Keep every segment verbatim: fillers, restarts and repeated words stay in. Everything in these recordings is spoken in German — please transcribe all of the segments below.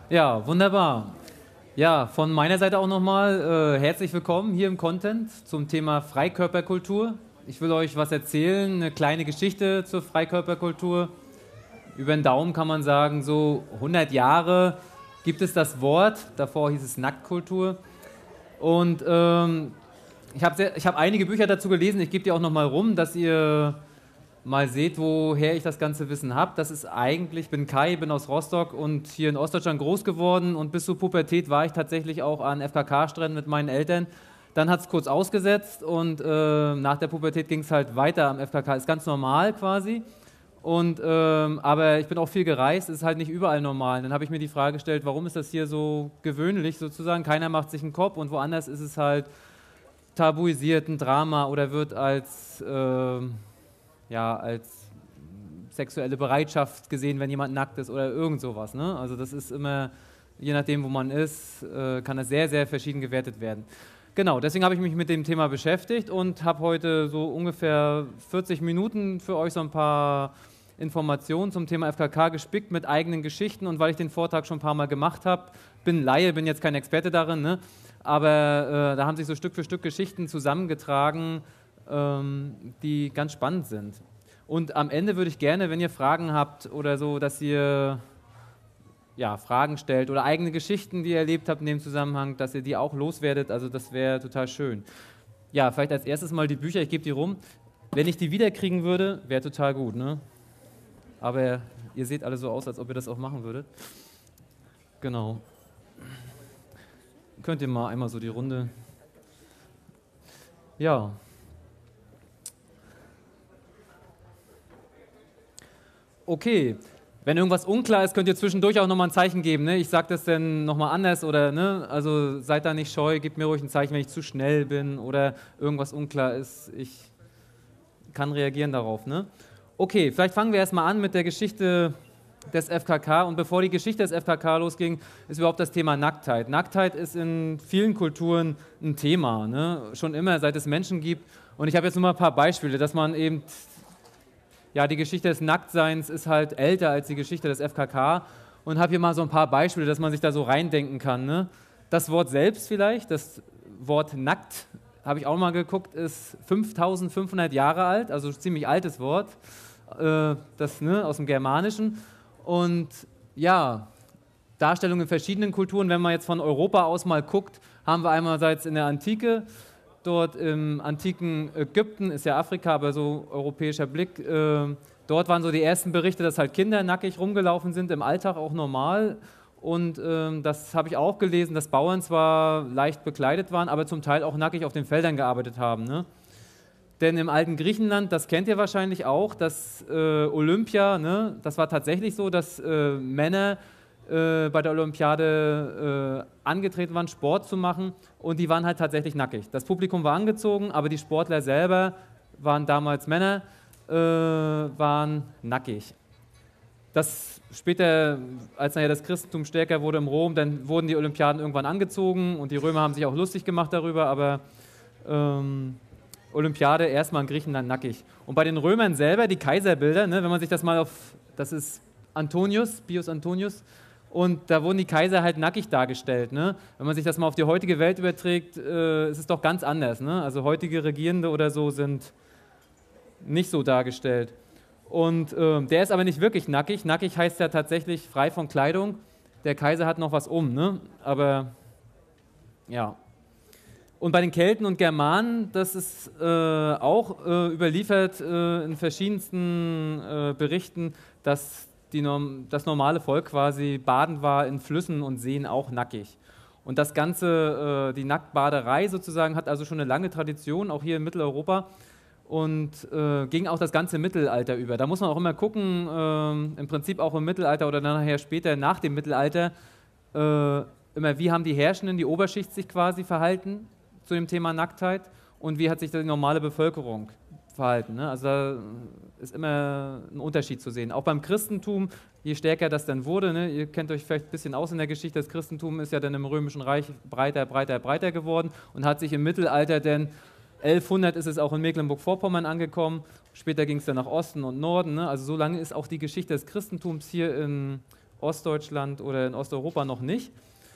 Ja, wunderbar. Ja, von meiner Seite auch nochmal äh, herzlich willkommen hier im Content zum Thema Freikörperkultur. Ich will euch was erzählen, eine kleine Geschichte zur Freikörperkultur. Über den Daumen kann man sagen, so hundert Jahre gibt es das Wort, davor hieß es Nacktkultur. Und ähm, ich habe ich hab einige Bücher dazu gelesen, ich gebe die auch nochmal rum, dass ihr mal seht, woher ich das ganze Wissen habe. Das ist eigentlich, ich bin Kai, bin aus Rostock und hier in Ostdeutschland groß geworden und bis zur Pubertät war ich tatsächlich auch an F K K-Stränden mit meinen Eltern. Dann hat es kurz ausgesetzt und äh, nach der Pubertät ging es halt weiter am F K K. Ist ganz normal quasi. Und, ähm, aber ich bin auch viel gereist, ist halt nicht überall normal. Und dann habe ich mir die Frage gestellt, warum ist das hier so gewöhnlich sozusagen? Keiner macht sich einen Kopf und woanders ist es halt tabuisiert, ein Drama oder wird als... Äh, ja, als sexuelle Bereitschaft gesehen, wenn jemand nackt ist oder irgend sowas. Ne? Also das ist immer, je nachdem, wo man ist, äh, kann das sehr, sehr verschieden gewertet werden. Genau, deswegen habe ich mich mit dem Thema beschäftigt und habe heute so ungefähr vierzig Minuten für euch so ein paar Informationen zum Thema F K K gespickt mit eigenen Geschichten und weil ich den Vortrag schon ein paar Mal gemacht habe, bin Laie, bin jetzt kein Experte darin, ne? aber äh, da haben sich so Stück für Stück Geschichten zusammengetragen, die ganz spannend sind. Und am Ende würde ich gerne, wenn ihr Fragen habt oder so, dass ihr ja, Fragen stellt oder eigene Geschichten, die ihr erlebt habt in dem Zusammenhang, dass ihr die auch loswerdet. Also das wäre total schön. Ja, vielleicht als erstes mal die Bücher, ich gebe die rum. Wenn ich die wiederkriegen würde, wäre total gut, ne? Aber ihr seht alle so aus, als ob ihr das auch machen würdet. Genau. Könnt ihr mal einmal so die Runde... Ja. Okay, wenn irgendwas unklar ist, könnt ihr zwischendurch auch nochmal ein Zeichen geben. Ne? Ich sage das dann nochmal anders oder, ne? Also seid da nicht scheu, gebt mir ruhig ein Zeichen, wenn ich zu schnell bin oder irgendwas unklar ist. Ich kann reagieren darauf. Ne? Okay, vielleicht fangen wir erstmal an mit der Geschichte des F K K. Und bevor die Geschichte des F K K losging, ist überhaupt das Thema Nacktheit. Nacktheit ist in vielen Kulturen ein Thema, ne? Schon immer, seit es Menschen gibt. Und ich habe jetzt nur mal ein paar Beispiele, dass man eben... Ja, die Geschichte des Nacktseins ist halt älter als die Geschichte des F K K und habe hier mal so ein paar Beispiele, dass man sich da so reindenken kann. Ne? Das Wort selbst vielleicht, das Wort nackt, habe ich auch mal geguckt, ist fünftausendfünfhundert Jahre alt, also ziemlich altes Wort, äh, das ne, aus dem Germanischen. Und ja, Darstellungen in verschiedenen Kulturen, wenn man jetzt von Europa aus mal guckt, haben wir einerseits in der Antike, dort im antiken Ägypten, ist ja Afrika, aber so europäischer Blick, äh, dort waren so die ersten Berichte, dass halt Kinder nackig rumgelaufen sind, im Alltag auch normal. Und äh, das habe ich auch gelesen, dass Bauern zwar leicht bekleidet waren, aber zum Teil auch nackig auf den Feldern gearbeitet haben. Ne? Denn im alten Griechenland, das kennt ihr wahrscheinlich auch, das äh, Olympia, ne, das war tatsächlich so, dass äh, Männer äh, bei der Olympiade äh, angetreten waren, Sport zu machen und die waren halt tatsächlich nackig. Das Publikum war angezogen, aber die Sportler selber waren damals Männer, äh, waren nackig. Das später, als nachher das Christentum stärker wurde im Rom, dann wurden die Olympiaden irgendwann angezogen und die Römer haben sich auch lustig gemacht darüber, aber ähm, Olympiade erstmal in Griechenland nackig. Und bei den Römern selber, die Kaiserbilder, ne, wenn man sich das mal auf, das ist Antonius, Bios Antonius, und da wurden die Kaiser halt nackig dargestellt. Ne? Wenn man sich das mal auf die heutige Welt überträgt, äh, ist es doch ganz anders. Ne? Also heutige Regierende oder so sind nicht so dargestellt. Und äh, der ist aber nicht wirklich nackig. Nackig heißt ja tatsächlich frei von Kleidung. Der Kaiser hat noch was um, ne? Aber ja. Und bei den Kelten und Germanen, das ist äh, auch äh, überliefert äh, in verschiedensten äh, Berichten, dass die Norm das normale Volk quasi baden war in Flüssen und Seen auch nackig. Und das Ganze, äh, die Nacktbaderei sozusagen, hat also schon eine lange Tradition, auch hier in Mitteleuropa. Und äh, ging auch das ganze Mittelalter über. Da muss man auch immer gucken, äh, im Prinzip auch im Mittelalter oder dann nachher später nach dem Mittelalter, äh, immer wie haben die Herrschenden, die Oberschicht sich quasi verhalten zu dem Thema Nacktheit und wie hat sich die normale Bevölkerung verhalten. Ne? Also da ist immer ein Unterschied zu sehen. Auch beim Christentum, je stärker das dann wurde, ne? Ihr kennt euch vielleicht ein bisschen aus in der Geschichte, das Christentum ist ja dann im Römischen Reich breiter, breiter, breiter geworden und hat sich im Mittelalter dann elfhundert ist es auch in Mecklenburg-Vorpommern angekommen, später ging es dann nach Osten und Norden, ne? Also so lange ist auch die Geschichte des Christentums hier in Ostdeutschland oder in Osteuropa noch nicht.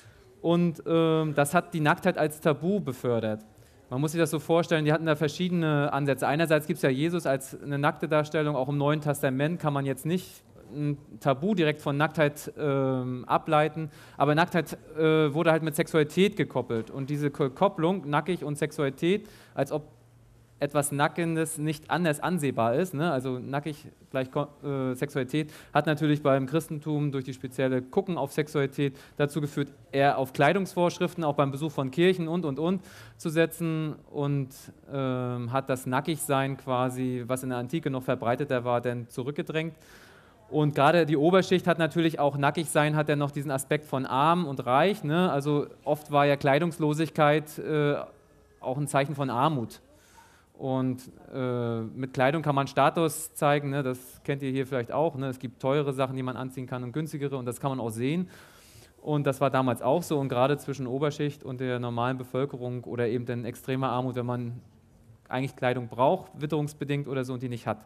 Und ähm, das hat die Nacktheit als Tabu befördert. Man muss sich das so vorstellen, die hatten da verschiedene Ansätze. Einerseits gibt es ja Jesus als eine nackte Darstellung, auch im Neuen Testament kann man jetzt nicht ein Tabu direkt von Nacktheit ähm, ableiten, aber Nacktheit äh, wurde halt mit Sexualität gekoppelt. Und diese Kopplung, nackig und Sexualität, als ob etwas Nackendes nicht anders ansehbar ist, ne? Also nackig gleich äh, Sexualität, hat natürlich beim Christentum durch die spezielle Gucken auf Sexualität dazu geführt, eher auf Kleidungsvorschriften, auch beim Besuch von Kirchen und, und, und zu setzen und äh, hat das Nackigsein quasi, was in der Antike noch verbreiteter war, dann zurückgedrängt. Und gerade die Oberschicht hat natürlich auch Nackigsein, hat ja noch diesen Aspekt von arm und reich, ne? Also oft war ja Kleidungslosigkeit äh, auch ein Zeichen von Armut. Und äh, mit Kleidung kann man Status zeigen, ne? Das kennt ihr hier vielleicht auch. Ne? Es gibt teure Sachen, die man anziehen kann und günstigere und das kann man auch sehen. Und das war damals auch so und gerade zwischen Oberschicht und der normalen Bevölkerung oder eben dann extremer Armut, wenn man eigentlich Kleidung braucht, witterungsbedingt oder so und die nicht hat.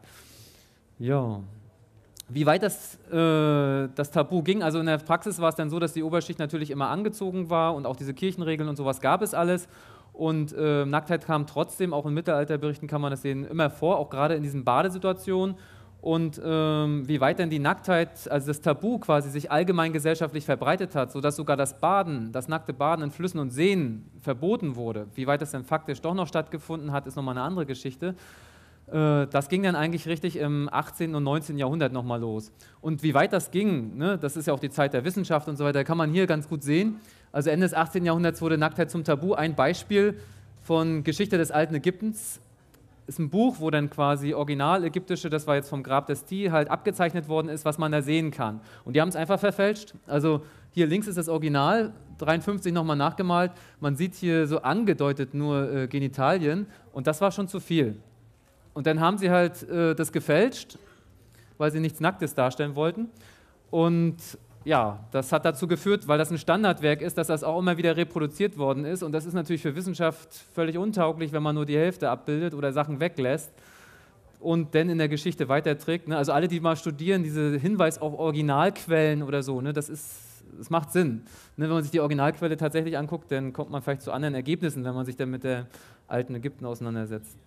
Ja. Wie weit das, äh, das Tabu ging, also in der Praxis war es dann so, dass die Oberschicht natürlich immer angezogen war und auch diese Kirchenregeln und sowas gab es alles. Und äh, Nacktheit kam trotzdem, auch in Mittelalterberichten kann man das sehen, immer vor, auch gerade in diesen Badesituationen. Und ähm, wie weit denn die Nacktheit, also das Tabu quasi sich allgemein gesellschaftlich verbreitet hat, sodass sogar das Baden, das nackte Baden in Flüssen und Seen verboten wurde. Wie weit das denn faktisch doch noch stattgefunden hat, ist nochmal eine andere Geschichte. Äh, das ging dann eigentlich richtig im achtzehnten und neunzehnten Jahrhundert nochmal los. Und wie weit das ging, ne, das ist ja auch die Zeit der Wissenschaft und so weiter, kann man hier ganz gut sehen. Also Ende des achtzehnten Jahrhunderts wurde Nacktheit zum Tabu. Ein Beispiel von Geschichte des alten Ägyptens ist ein Buch, wo dann quasi original-ägyptische, das war jetzt vom Grab des Ti, halt abgezeichnet worden ist, was man da sehen kann. Und die haben es einfach verfälscht. Also hier links ist das Original, dreiundfünfzig nochmal nachgemalt. Man sieht hier so angedeutet nur äh, Genitalien und das war schon zu viel. Und dann haben sie halt äh, das gefälscht, weil sie nichts Nacktes darstellen wollten. Und ja, das hat dazu geführt, weil das ein Standardwerk ist, dass das auch immer wieder reproduziert worden ist. Und das ist natürlich für Wissenschaft völlig untauglich, wenn man nur die Hälfte abbildet oder Sachen weglässt und dann in der Geschichte weiterträgt. Ne? Also alle, die mal studieren, diese Hinweis auf Originalquellen oder so, ne, das ist, das macht Sinn. Ne? Wenn man sich die Originalquelle tatsächlich anguckt, dann kommt man vielleicht zu anderen Ergebnissen, wenn man sich dann mit der alten Ägypten auseinandersetzt.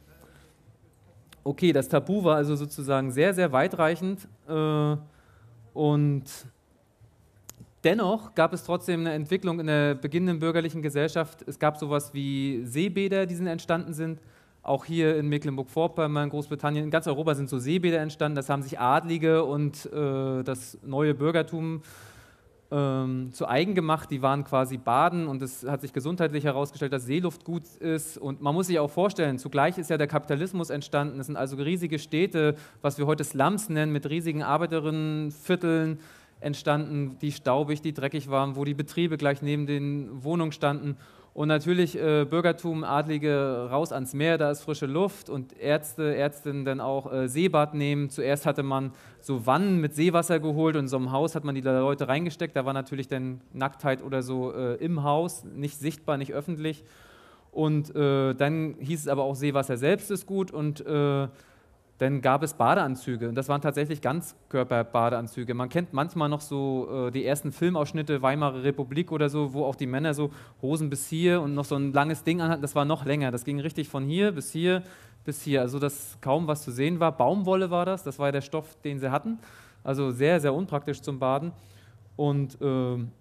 Okay, das Tabu war also sozusagen sehr, sehr weitreichend äh, und dennoch gab es trotzdem eine Entwicklung in der beginnenden bürgerlichen Gesellschaft. Es gab sowas wie Seebäder, die entstanden sind. Auch hier in Mecklenburg-Vorpommern, Großbritannien, in ganz Europa sind so Seebäder entstanden. Das haben sich Adlige und äh, das neue Bürgertum ähm, zu eigen gemacht. Die waren quasi baden und es hat sich gesundheitlich herausgestellt, dass Seeluft gut ist. Und man muss sich auch vorstellen, zugleich ist ja der Kapitalismus entstanden. Es sind also riesige Städte, was wir heute Slums nennen, mit riesigen Arbeiterinnenvierteln entstanden, die staubig, die dreckig waren, wo die Betriebe gleich neben den Wohnungen standen. Und natürlich äh, Bürgertum, Adlige raus ans Meer, da ist frische Luft und Ärzte, Ärztinnen dann auch äh, Seebad nehmen. Zuerst hatte man so Wannen mit Seewasser geholt und in so einem Haus hat man die Leute reingesteckt. Da war natürlich dann Nacktheit oder so äh, im Haus, nicht sichtbar, nicht öffentlich. Und äh, dann hieß es aber auch, Seewasser selbst ist gut und äh, dann gab es Badeanzüge und das waren tatsächlich Ganzkörper-Badeanzüge. Man kennt manchmal noch so äh, die ersten Filmausschnitte, Weimarer Republik oder so, wo auch die Männer so Hosen bis hier und noch so ein langes Ding anhatten. Das war noch länger, das ging richtig von hier bis hier bis hier, also dass kaum was zu sehen war. Baumwolle war das, das war ja der Stoff, den sie hatten, also sehr, sehr unpraktisch zum Baden. Und ähm,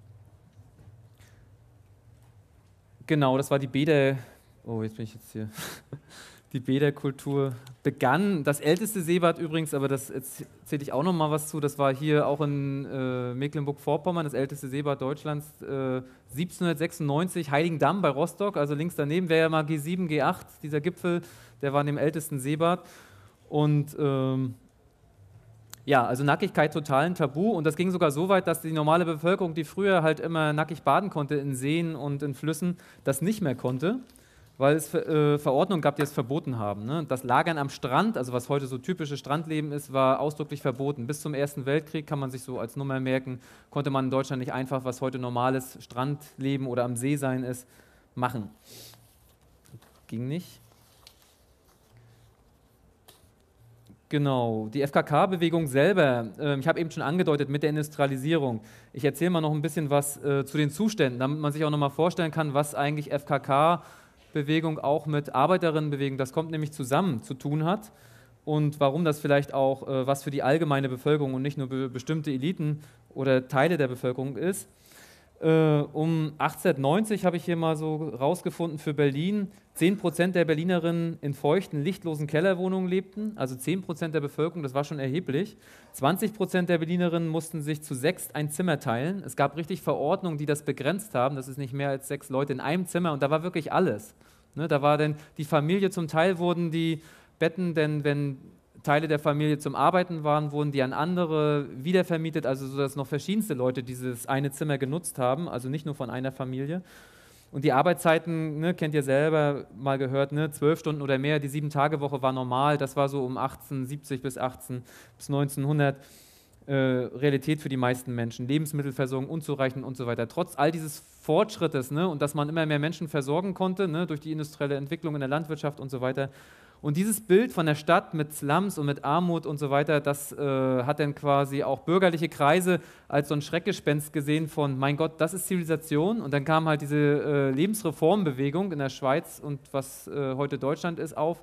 genau, das war die Bäder, oh jetzt bin ich jetzt hier... Die Bäderkultur begann. Das älteste Seebad übrigens, aber das erzähle ich auch noch mal was zu, das war hier auch in äh, Mecklenburg-Vorpommern, das älteste Seebad Deutschlands, äh, siebzehnhundertsechsundneunzig, Heiligendamm bei Rostock, also links daneben wäre ja mal G sieben, G acht, dieser Gipfel, der war in dem ältesten Seebad. Und ähm, ja, also Nackigkeit total ein Tabu und das ging sogar so weit, dass die normale Bevölkerung, die früher halt immer nackig baden konnte in Seen und in Flüssen, das nicht mehr konnte, weil es äh, Verordnungen gab, die es verboten haben. Ne? Das Lagern am Strand, also was heute so typisches Strandleben ist, war ausdrücklich verboten. Bis zum Ersten Weltkrieg, kann man sich so als Nummer merken, konnte man in Deutschland nicht einfach, was heute normales Strandleben oder am See sein ist, machen. Ging nicht. Genau, die F K K-Bewegung selber, äh, ich habe eben schon angedeutet mit der Industrialisierung. Ich erzähle mal noch ein bisschen was äh, zu den Zuständen, damit man sich auch noch mal vorstellen kann, was eigentlich F K K-Bewegung auch mit Arbeiterinnenbewegung, das kommt nämlich zusammen, zu tun hat und warum das vielleicht auch äh, was für die allgemeine Bevölkerung und nicht nur be bestimmte Eliten oder Teile der Bevölkerung ist. Äh, um achtzehnhundertneunzig habe ich hier mal so rausgefunden für Berlin, zehn Prozent der Berlinerinnen in feuchten, lichtlosen Kellerwohnungen lebten, also zehn Prozent der Bevölkerung, das war schon erheblich. zwanzig Prozent der Berlinerinnen mussten sich zu sechst ein Zimmer teilen. Es gab richtig Verordnungen, die das begrenzt haben, das ist nicht mehr als sechs Leute in einem Zimmer und da war wirklich alles. Ne, da war dann die Familie, zum Teil wurden die Betten, denn wenn Teile der Familie zum Arbeiten waren, wurden die an andere wiedervermietet, also so, dass noch verschiedenste Leute dieses eine Zimmer genutzt haben, also nicht nur von einer Familie. Und die Arbeitszeiten, ne, kennt ihr selber, mal gehört, ne, zwölf Stunden oder mehr, die Sieben-Tage-Woche war normal, das war so um achtzehnhundertsiebzig bis achtzehn bis neunzehnhundert äh, Realität für die meisten Menschen, Lebensmittelversorgung unzureichend und so weiter. Trotz all dieses Fortschrittes, ne, und dass man immer mehr Menschen versorgen konnte, ne, durch die industrielle Entwicklung in der Landwirtschaft und so weiter. Und dieses Bild von der Stadt mit Slums und mit Armut und so weiter, das äh, hat dann quasi auch bürgerliche Kreise als so ein Schreckgespenst gesehen von, mein Gott, das ist Zivilisation. Und dann kam halt diese äh, Lebensreformbewegung in der Schweiz und was äh, heute Deutschland ist auf.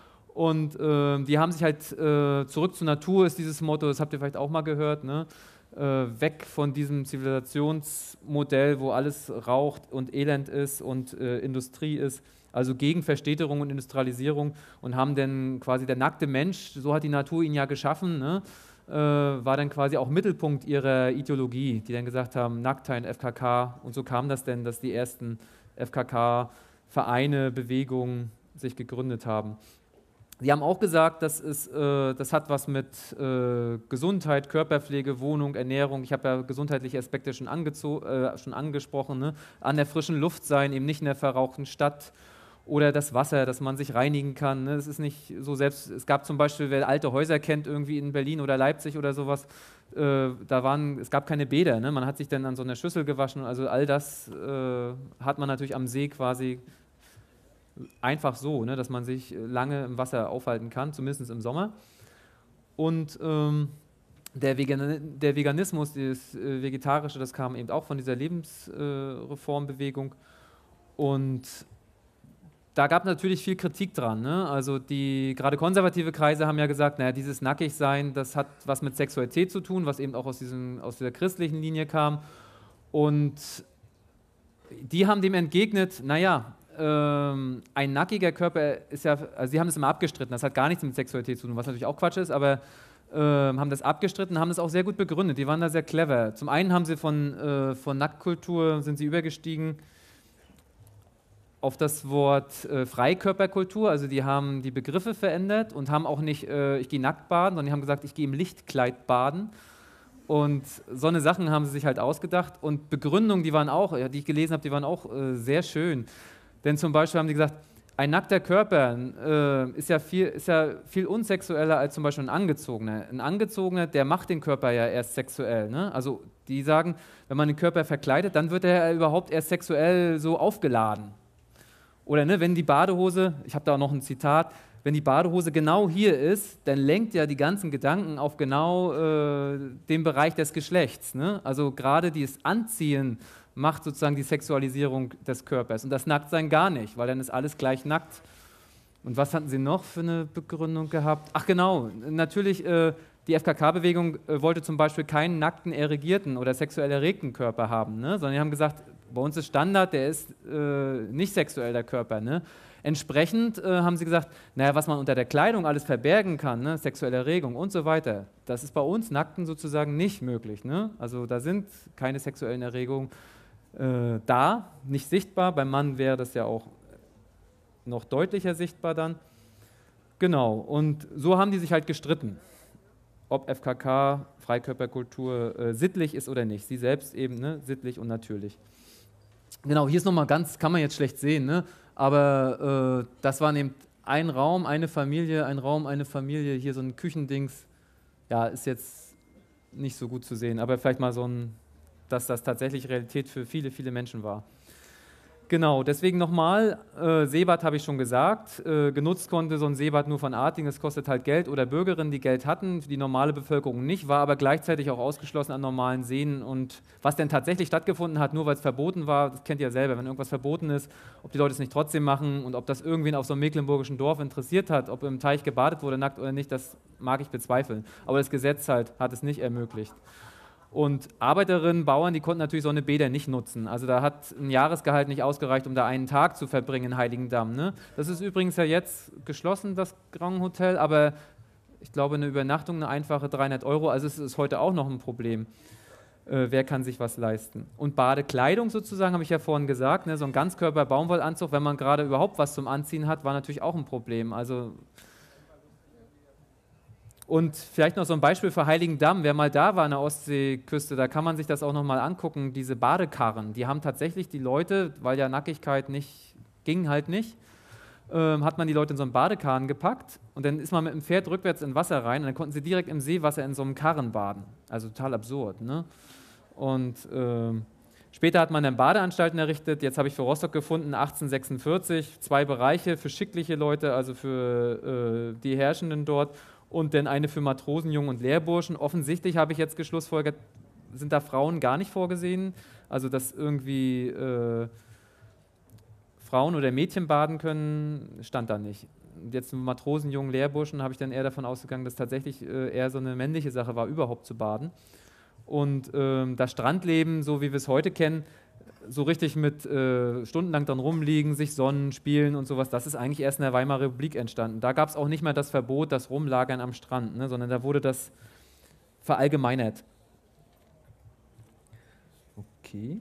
Und äh, die haben sich halt äh, zurück zur Natur, ist dieses Motto, das habt ihr vielleicht auch mal gehört, ne? Äh, weg von diesem Zivilisationsmodell, wo alles raucht und Elend ist und äh, Industrie ist. Also gegen Verstädterung und Industrialisierung und haben dann quasi der nackte Mensch, so hat die Natur ihn ja geschaffen, ne, äh, war dann quasi auch Mittelpunkt ihrer Ideologie, die dann gesagt haben, Nacktheit, F K K und so kam das denn, dass die ersten F K K-Vereine, Bewegungen sich gegründet haben. Sie haben auch gesagt, das, ist, äh, das hat was mit äh, Gesundheit, Körperpflege, Wohnung, Ernährung, ich habe ja gesundheitliche Aspekte schon, äh, schon angesprochen, ne, an der frischen Luft sein, eben nicht in der verrauchten Stadt. Oder das Wasser, dass man sich reinigen kann. Ne? Es ist nicht so selbst. Es gab zum Beispiel, wer alte Häuser kennt, irgendwie in Berlin oder Leipzig oder sowas, äh, da waren, es gab keine Bäder. Ne? Man hat sich dann an so einer Schüssel gewaschen. Also all das äh, hat man natürlich am See quasi einfach so, ne? Dass man sich lange im Wasser aufhalten kann, zumindest im Sommer. Und ähm, der, Vegan der Veganismus, das äh, Vegetarische, das kam eben auch von dieser Lebensreformbewegung. Äh, Und da gab es natürlich viel Kritik dran. Ne? Also die gerade konservative Kreise haben ja gesagt, naja, dieses Nackigsein, das hat was mit Sexualität zu tun, was eben auch aus, diesem, aus dieser christlichen Linie kam. Und die haben dem entgegnet, naja, ähm, ein nackiger Körper ist ja, also sie haben es immer abgestritten, das hat gar nichts mit Sexualität zu tun, was natürlich auch Quatsch ist, aber äh, haben das abgestritten, haben das auch sehr gut begründet, die waren da sehr clever. Zum einen haben sie von, äh, von Nacktkultur, sind sie übergestiegen auf das Wort äh, Freikörperkultur, also die haben die Begriffe verändert und haben auch nicht, äh, ich gehe nackt baden, sondern die haben gesagt, ich gehe im Lichtkleid baden. Und so eine Sachen haben sie sich halt ausgedacht. Und Begründungen, die waren auch, die ich gelesen habe, die waren auch äh, sehr schön. Denn zum Beispiel haben die gesagt, ein nackter Körper äh, ist, ja viel, ist ja viel unsexueller als zum Beispiel ein angezogener. Ein angezogener, der macht den Körper ja erst sexuell. Ne? Also die sagen, wenn man den Körper verkleidet, dann wird er überhaupt erst sexuell so aufgeladen. Oder ne, wenn die Badehose, ich habe da auch noch ein Zitat, wenn die Badehose genau hier ist, dann lenkt ja die ganzen Gedanken auf genau äh, den Bereich des Geschlechts. Ne? Also gerade dieses Anziehen macht sozusagen die Sexualisierung des Körpers. Und das Nacktsein gar nicht, weil dann ist alles gleich nackt. Und was hatten sie noch für eine Begründung gehabt? Ach genau, natürlich, äh, die F K K-Bewegung äh, wollte zum Beispiel keinen nackten, erregierten oder sexuell erregten Körper haben, ne? Sondern die haben gesagt, bei uns ist Standard, der ist äh, nicht sexuell, der Körper. Ne? Entsprechend äh, haben sie gesagt, naja, was man unter der Kleidung alles verbergen kann, ne? Sexuelle Erregung und so weiter, das ist bei uns Nackten sozusagen nicht möglich. Ne? Also da sind keine sexuellen Erregungen äh, da, nicht sichtbar. Beim Mann wäre das ja auch noch deutlicher sichtbar dann. Genau, und so haben die sich halt gestritten, ob F K K, Freikörperkultur, äh, sittlich ist oder nicht. Sie selbst eben, ne? Sittlich und natürlich. Genau, hier ist nochmal ganz, kann man jetzt schlecht sehen, ne? Aber äh, das war eben ein Raum, eine Familie, ein Raum, eine Familie, hier so ein Küchendings, ja, ist jetzt nicht so gut zu sehen, aber vielleicht mal so ein, dass das tatsächlich Realität für viele, viele Menschen war. Genau, deswegen nochmal, äh, Seebad habe ich schon gesagt, äh, genutzt konnte so ein Seebad nur von Adligen, es kostet halt Geld, oder Bürgerinnen, die Geld hatten, die normale Bevölkerung nicht, war aber gleichzeitig auch ausgeschlossen an normalen Seen. Und was denn tatsächlich stattgefunden hat, nur weil es verboten war, das kennt ihr ja selber, wenn irgendwas verboten ist, ob die Leute es nicht trotzdem machen und ob das irgendwen auf so einem mecklenburgischen Dorf interessiert hat, ob im Teich gebadet wurde, nackt oder nicht, das mag ich bezweifeln. Aber das Gesetz halt hat es nicht ermöglicht. Und Arbeiterinnen, Bauern, die konnten natürlich so eine Bäder nicht nutzen. Also da hat ein Jahresgehalt nicht ausgereicht, um da einen Tag zu verbringen in Heiligendamm. Ne? Das ist übrigens ja jetzt geschlossen, das Grand Hotel, aber ich glaube, eine Übernachtung, eine einfache dreihundert Euro, also es ist heute auch noch ein Problem. Äh, wer kann sich was leisten? Und Badekleidung sozusagen, habe ich ja vorhin gesagt, ne? So ein Ganzkörper-Baumwollanzug, wenn man gerade überhaupt was zum Anziehen hat, war natürlich auch ein Problem. Also Und vielleicht noch so ein Beispiel für Heiligendamm. Wer mal da war an der Ostseeküste, da kann man sich das auch noch mal angucken. Diese Badekarren, die haben tatsächlich die Leute, weil ja Nackigkeit nicht ging halt nicht, ähm, hat man die Leute in so einen Badekarren gepackt und dann ist man mit dem Pferd rückwärts in Wasser rein und dann konnten sie direkt im Seewasser in so einem Karren baden. Also total absurd, ne? Und ähm, später hat man dann Badeanstalten errichtet. Jetzt habe ich für Rostock gefunden, achtzehnhundertsechsundvierzig, zwei Bereiche für schickliche Leute, also für äh, die Herrschenden dort, und dann eine für Matrosen, Jungen und Lehrburschen. Offensichtlich habe ich jetzt geschlussfolgert, sind da Frauen gar nicht vorgesehen, also dass irgendwie äh, Frauen oder Mädchen baden können, stand da nicht. Jetzt Matrosen, Jungen, Lehrburschen habe ich dann eher davon ausgegangen, dass tatsächlich äh, eher so eine männliche Sache war, überhaupt zu baden. Und ähm, das Strandleben, so wie wir es heute kennen, so richtig mit äh, stundenlang dran rumliegen, sich sonnen, spielen und sowas, das ist eigentlich erst in der Weimarer Republik entstanden. Da gab es auch nicht mehr das Verbot, das Rumlagern am Strand, ne, sondern da wurde das verallgemeinert. Okay.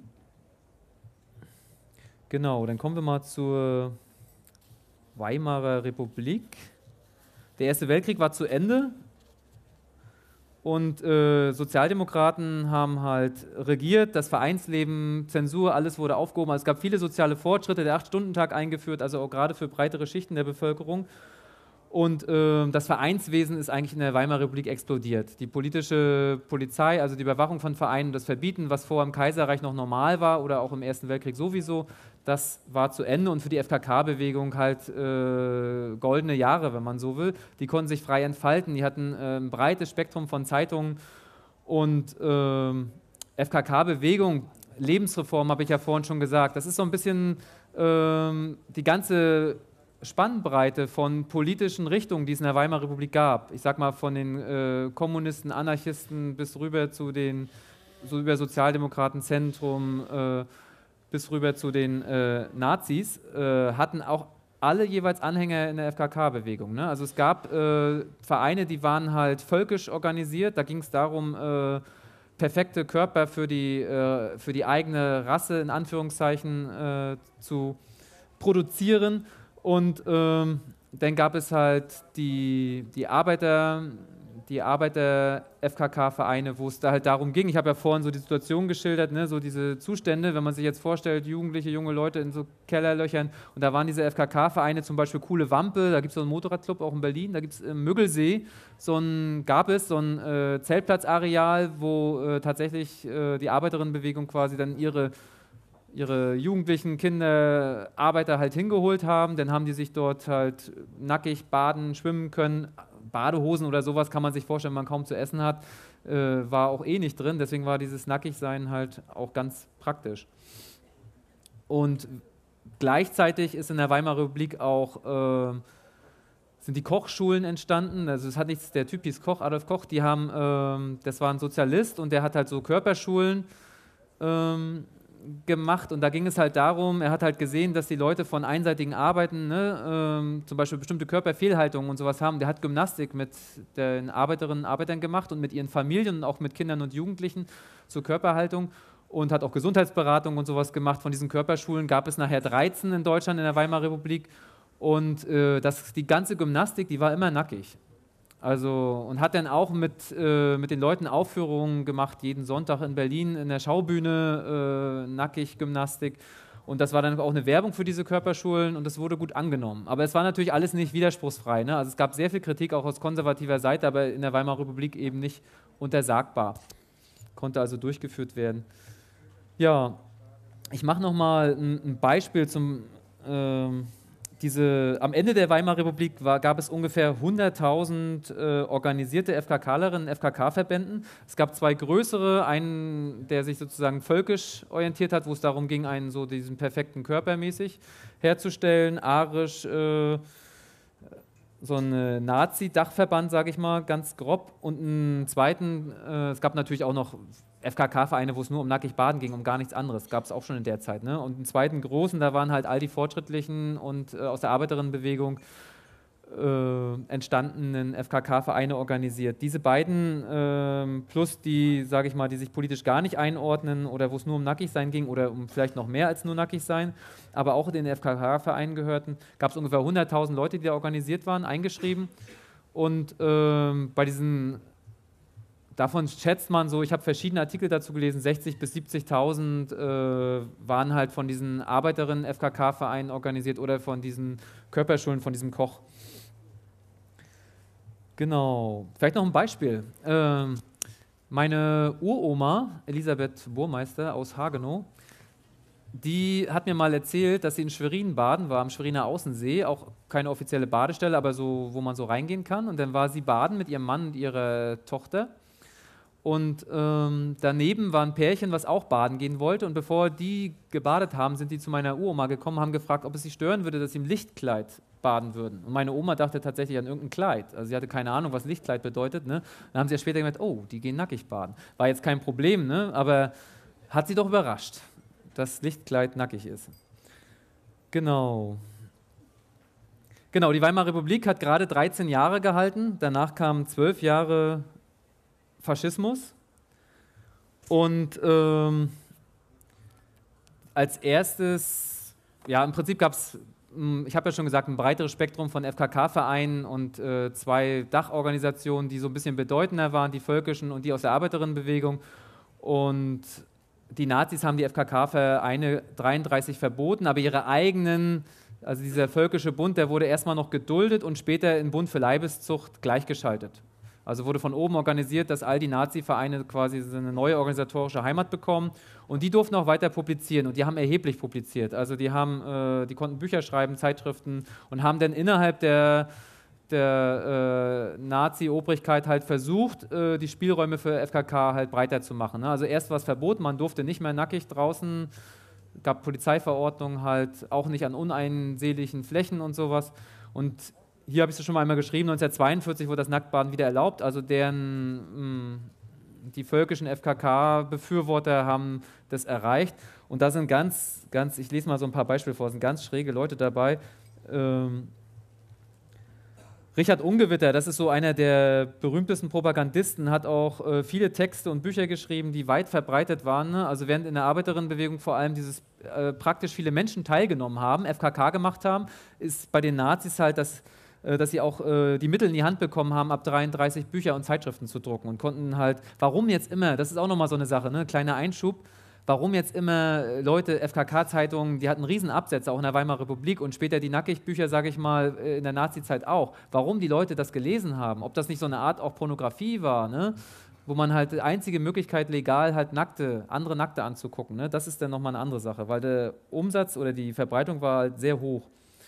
Genau, dann kommen wir mal zur Weimarer Republik. Der Erste Weltkrieg war zu Ende. Und äh, Sozialdemokraten haben halt regiert, das Vereinsleben, Zensur, alles wurde aufgehoben. Also es gab viele soziale Fortschritte, der Acht-Stunden-Tag eingeführt, also auch gerade für breitere Schichten der Bevölkerung. Und äh, das Vereinswesen ist eigentlich in der Weimarer Republik explodiert. Die politische Polizei, also die Überwachung von Vereinen, das Verbieten, was vorher im Kaiserreich noch normal war oder auch im Ersten Weltkrieg sowieso, das war zu Ende und für die F K K-Bewegung halt äh, goldene Jahre, wenn man so will. Die konnten sich frei entfalten, die hatten äh, ein breites Spektrum von Zeitungen und äh, F K K-Bewegung, Lebensreform habe ich ja vorhin schon gesagt, das ist so ein bisschen äh, die ganze Spannbreite von politischen Richtungen, die es in der Weimarer Republik gab. Ich sag mal von den äh, Kommunisten, Anarchisten bis rüber zu den, so über Sozialdemokraten, Zentrum, äh, bis rüber zu den äh, Nazis, äh, hatten auch alle jeweils Anhänger in der F K K-Bewegung. Ne? Also es gab äh, Vereine, die waren halt völkisch organisiert, da ging es darum, äh, perfekte Körper für die, äh, für die eigene Rasse in Anführungszeichen äh, zu produzieren. Und ähm, dann gab es halt die, die Arbeiter, die Arbeiter-F K K-Vereine, wo es da halt darum ging. Ich habe ja vorhin so die Situation geschildert, ne, so diese Zustände, wenn man sich jetzt vorstellt, Jugendliche, junge Leute in so Kellerlöchern. Und da waren diese F K K-Vereine, zum Beispiel Coole Wampe, da gibt es so einen Motorradclub auch in Berlin, da gibt es im Müggelsee, so ein, gab es so ein äh, Zeltplatzareal, wo äh, tatsächlich äh, die Arbeiterinnenbewegung quasi dann ihre ihre jugendlichen Kinder, Arbeiter halt hingeholt haben, dann haben die sich dort halt nackig baden, schwimmen können. Badehosen oder sowas kann man sich vorstellen, wenn man kaum zu essen hat, äh, war auch eh nicht drin, deswegen war dieses Nackigsein halt auch ganz praktisch. Und gleichzeitig ist in der Weimarer Republik auch, äh, sind die Kochschulen entstanden, also es hat nichts, der Typ hieß Koch, Adolf Koch, die haben, äh, das war ein Sozialist und der hat halt so Körperschulen ähm, gemacht und da ging es halt darum, er hat halt gesehen, dass die Leute von einseitigen Arbeiten, ne, ähm, zum Beispiel bestimmte Körperfehlhaltungen und sowas haben, der hat Gymnastik mit den Arbeiterinnen und Arbeitern gemacht und mit ihren Familien und auch mit Kindern und Jugendlichen zur Körperhaltung und hat auch Gesundheitsberatung und sowas gemacht. Von diesen Körperschulen gab es nachher dreizehn in Deutschland, in der Weimarer Republik und äh, das, die ganze Gymnastik, die war immer nackig. Also, und hat dann auch mit, äh, mit den Leuten Aufführungen gemacht, jeden Sonntag in Berlin in der Schaubühne, äh, nackig Gymnastik. Und das war dann auch eine Werbung für diese Körperschulen und das wurde gut angenommen. Aber es war natürlich alles nicht widerspruchsfrei. Ne? Also es gab sehr viel Kritik auch aus konservativer Seite, aber in der Weimarer Republik eben nicht untersagbar. Konnte also durchgeführt werden. Ja, Ich mache nochmal ein, ein Beispiel zum, ähm, diese, am Ende der Weimarer Republik war, gab es ungefähr hunderttausend äh, organisierte FKKlerinnen, F K K-Verbänden. Es gab zwei größere, einen, der sich sozusagen völkisch orientiert hat, wo es darum ging, einen so diesen perfekten Körper mäßig herzustellen, arisch, äh, so ein Nazi-Dachverband, sage ich mal, ganz grob. Und einen zweiten, äh, es gab natürlich auch noch F K K-Vereine, wo es nur um nackig Baden ging, um gar nichts anderes. Gab es auch schon in der Zeit. Ne? Und einen zweiten großen, da waren halt all die Fortschrittlichen und äh, aus der Arbeiterinnenbewegung äh, entstandenen F K K-Vereine organisiert. Diese beiden äh, plus die, sage ich mal, die sich politisch gar nicht einordnen oder wo es nur um Nackigsein ging oder um vielleicht noch mehr als nur Nackigsein, aber auch in den F K K-Vereinen gehörten, gab es ungefähr hunderttausend Leute, die da organisiert waren, eingeschrieben. Und äh, bei diesen, davon schätzt man so, ich habe verschiedene Artikel dazu gelesen, sechzigtausend bis siebzigtausend äh, waren halt von diesen Arbeiterinnen-F K K-Vereinen organisiert oder von diesen Körperschulen, von diesem Koch. Genau. Vielleicht noch ein Beispiel. Ähm, meine Uroma, Elisabeth Burmeister aus Hagenow, die hat mir mal erzählt, dass sie in Schwerin baden war, am Schweriner Außensee, auch keine offizielle Badestelle, aber so, wo man so reingehen kann. Und dann war sie baden mit ihrem Mann und ihrer Tochter. Und ähm, daneben war ein Pärchen, was auch baden gehen wollte. Und bevor die gebadet haben, sind die zu meiner Uroma gekommen, haben gefragt, ob es sie stören würde, dass sie im Lichtkleid baden würden. Und meine Oma dachte tatsächlich an irgendein Kleid. Also sie hatte keine Ahnung, was Lichtkleid bedeutet. Ne? Dann haben sie ja später gemerkt, oh, die gehen nackig baden. War jetzt kein Problem, ne? Aber hat sie doch überrascht, dass Lichtkleid nackig ist. Genau. Genau, die Weimarer Republik hat gerade dreizehn Jahre gehalten. Danach kamen zwölf Jahre Faschismus. Und ähm, als erstes, ja, im Prinzip gab es, ich habe ja schon gesagt, ein breiteres Spektrum von F K K-Vereinen und äh, zwei Dachorganisationen, die so ein bisschen bedeutender waren, die völkischen und die aus der Arbeiterinnenbewegung. Und die Nazis haben die F K K-Vereine dreiunddreißig verboten, aber ihre eigenen, also dieser völkische Bund, der wurde erstmal noch geduldet und später in Bund für Leibeszucht gleichgeschaltet. Also wurde von oben organisiert, dass all die Nazi-Vereine quasi eine neue organisatorische Heimat bekommen und die durften auch weiter publizieren und die haben erheblich publiziert. Also die, haben, äh, die konnten Bücher schreiben, Zeitschriften und haben dann innerhalb der, der äh, Nazi-Obrigkeit halt versucht, äh, die Spielräume für F K K halt breiter zu machen. Ne? Also erst war es verboten, man durfte nicht mehr nackig draußen, gab Polizeiverordnungen halt, auch nicht an uneinsehlichen Flächen und sowas. Und hier habe ich es schon mal einmal geschrieben, neunzehnhundertzweiundvierzig wurde das Nacktbaden wieder erlaubt, also deren, mh, die völkischen F K K-Befürworter haben das erreicht. Und da sind ganz, ganz, ich lese mal so ein paar Beispiele vor, sind ganz schräge Leute dabei. Ähm, Richard Ungewitter, das ist so einer der berühmtesten Propagandisten, hat auch äh, viele Texte und Bücher geschrieben, die weit verbreitet waren. Ne? Also während in der Arbeiterinnenbewegung vor allem dieses äh, praktisch viele Menschen teilgenommen haben, F K K gemacht haben, ist bei den Nazis halt das, äh, dass sie auch äh, die Mittel in die Hand bekommen haben, ab dreiunddreißig Bücher und Zeitschriften zu drucken und konnten halt, warum jetzt immer, das ist auch nochmal so eine Sache, ne? Kleiner Einschub, warum jetzt immer Leute, F K K-Zeitungen, die hatten riesen Absätze, auch in der Weimarer Republik und später die Nackigbücher, sage ich mal, in der Nazi-Zeit auch. Warum die Leute das gelesen haben, ob das nicht so eine Art auch Pornografie war, ne? Wo man halt die einzige Möglichkeit legal halt Nackte, andere Nackte anzugucken, ne? Das ist dann nochmal eine andere Sache, weil der Umsatz oder die Verbreitung war halt sehr hoch.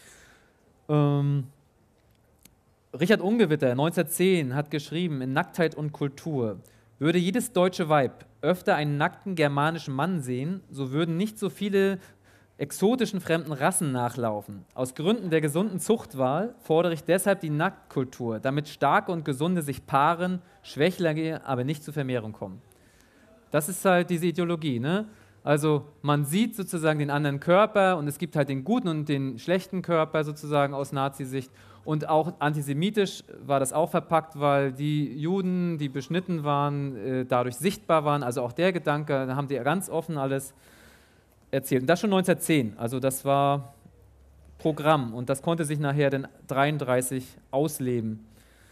Ähm, Richard Ungewitter, neunzehnhundertzehn, hat geschrieben, in Nacktheit und Kultur: Würde jedes deutsche Weib öfter einen nackten germanischen Mann sehen, so würden nicht so viele exotischen fremden Rassen nachlaufen. Aus Gründen der gesunden Zuchtwahl fordere ich deshalb die Nacktkultur, damit starke und gesunde sich paaren, Schwächere aber nicht zur Vermehrung kommen. Das ist halt diese Ideologie, ne? Also man sieht sozusagen den anderen Körper und es gibt halt den guten und den schlechten Körper sozusagen aus Nazi-Sicht. Und auch antisemitisch war das auch verpackt, weil die Juden, die beschnitten waren, äh, dadurch sichtbar waren. Also auch der Gedanke, da haben die ganz offen alles erzählt. Und das schon neunzehnhundertzehn, also das war Programm und das konnte sich nachher dann dreiunddreißig ausleben.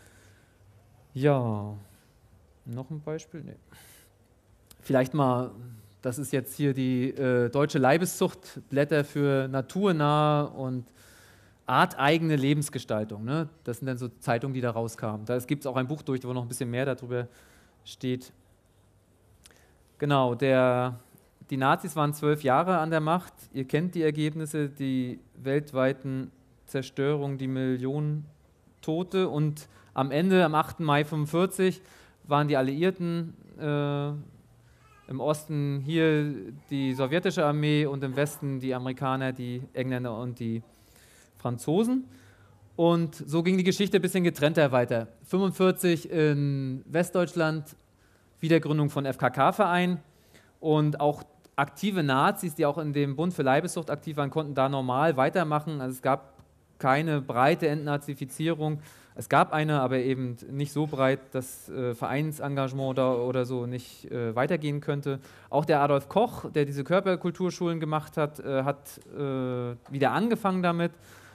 Ja, noch ein Beispiel? Nee. Vielleicht mal, das ist jetzt hier die äh, Deutsche Leibeszuchtblätter für naturnahe und arteigene Lebensgestaltung. Ne? Das sind dann so Zeitungen, die da rauskamen. Da gibt es auch ein Buch durch, wo noch ein bisschen mehr darüber steht. Genau, der die Nazis waren zwölf Jahre an der Macht. Ihr kennt die Ergebnisse, die weltweiten Zerstörung, die Millionen Tote. Und am Ende, am achten Mai fünfundvierzig, waren die Alliierten äh, im Osten hier die sowjetische Armee und im Westen die Amerikaner, die Engländer und die Franzosen. Und so ging die Geschichte ein bisschen getrennter weiter. fünfundvierzig in Westdeutschland, Wiedergründung von F K K-Verein und auch aktive Nazis, die auch in dem Bund für Leibeszucht aktiv waren, konnten da normal weitermachen. Also es gab keine breite Entnazifizierung. Es gab eine, aber eben nicht so breit, dass äh, Vereinsengagement da oder so nicht äh, weitergehen könnte. Auch der Adolf Koch, der diese Körperkulturschulen gemacht hat, äh, hat äh, wieder angefangen damit.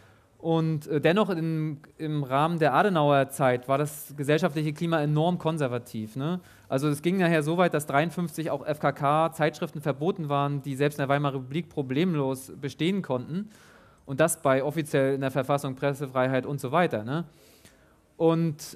Und äh, dennoch in, im Rahmen der Adenauer Zeit war das gesellschaftliche Klima enorm konservativ. Ne? Also es ging nachher so weit, dass dreiundfünfzig auch F K K-Zeitschriften verboten waren, die selbst in der Weimarer Republik problemlos bestehen konnten. Und das bei offiziell in der Verfassung, Pressefreiheit und so weiter. Ne? Und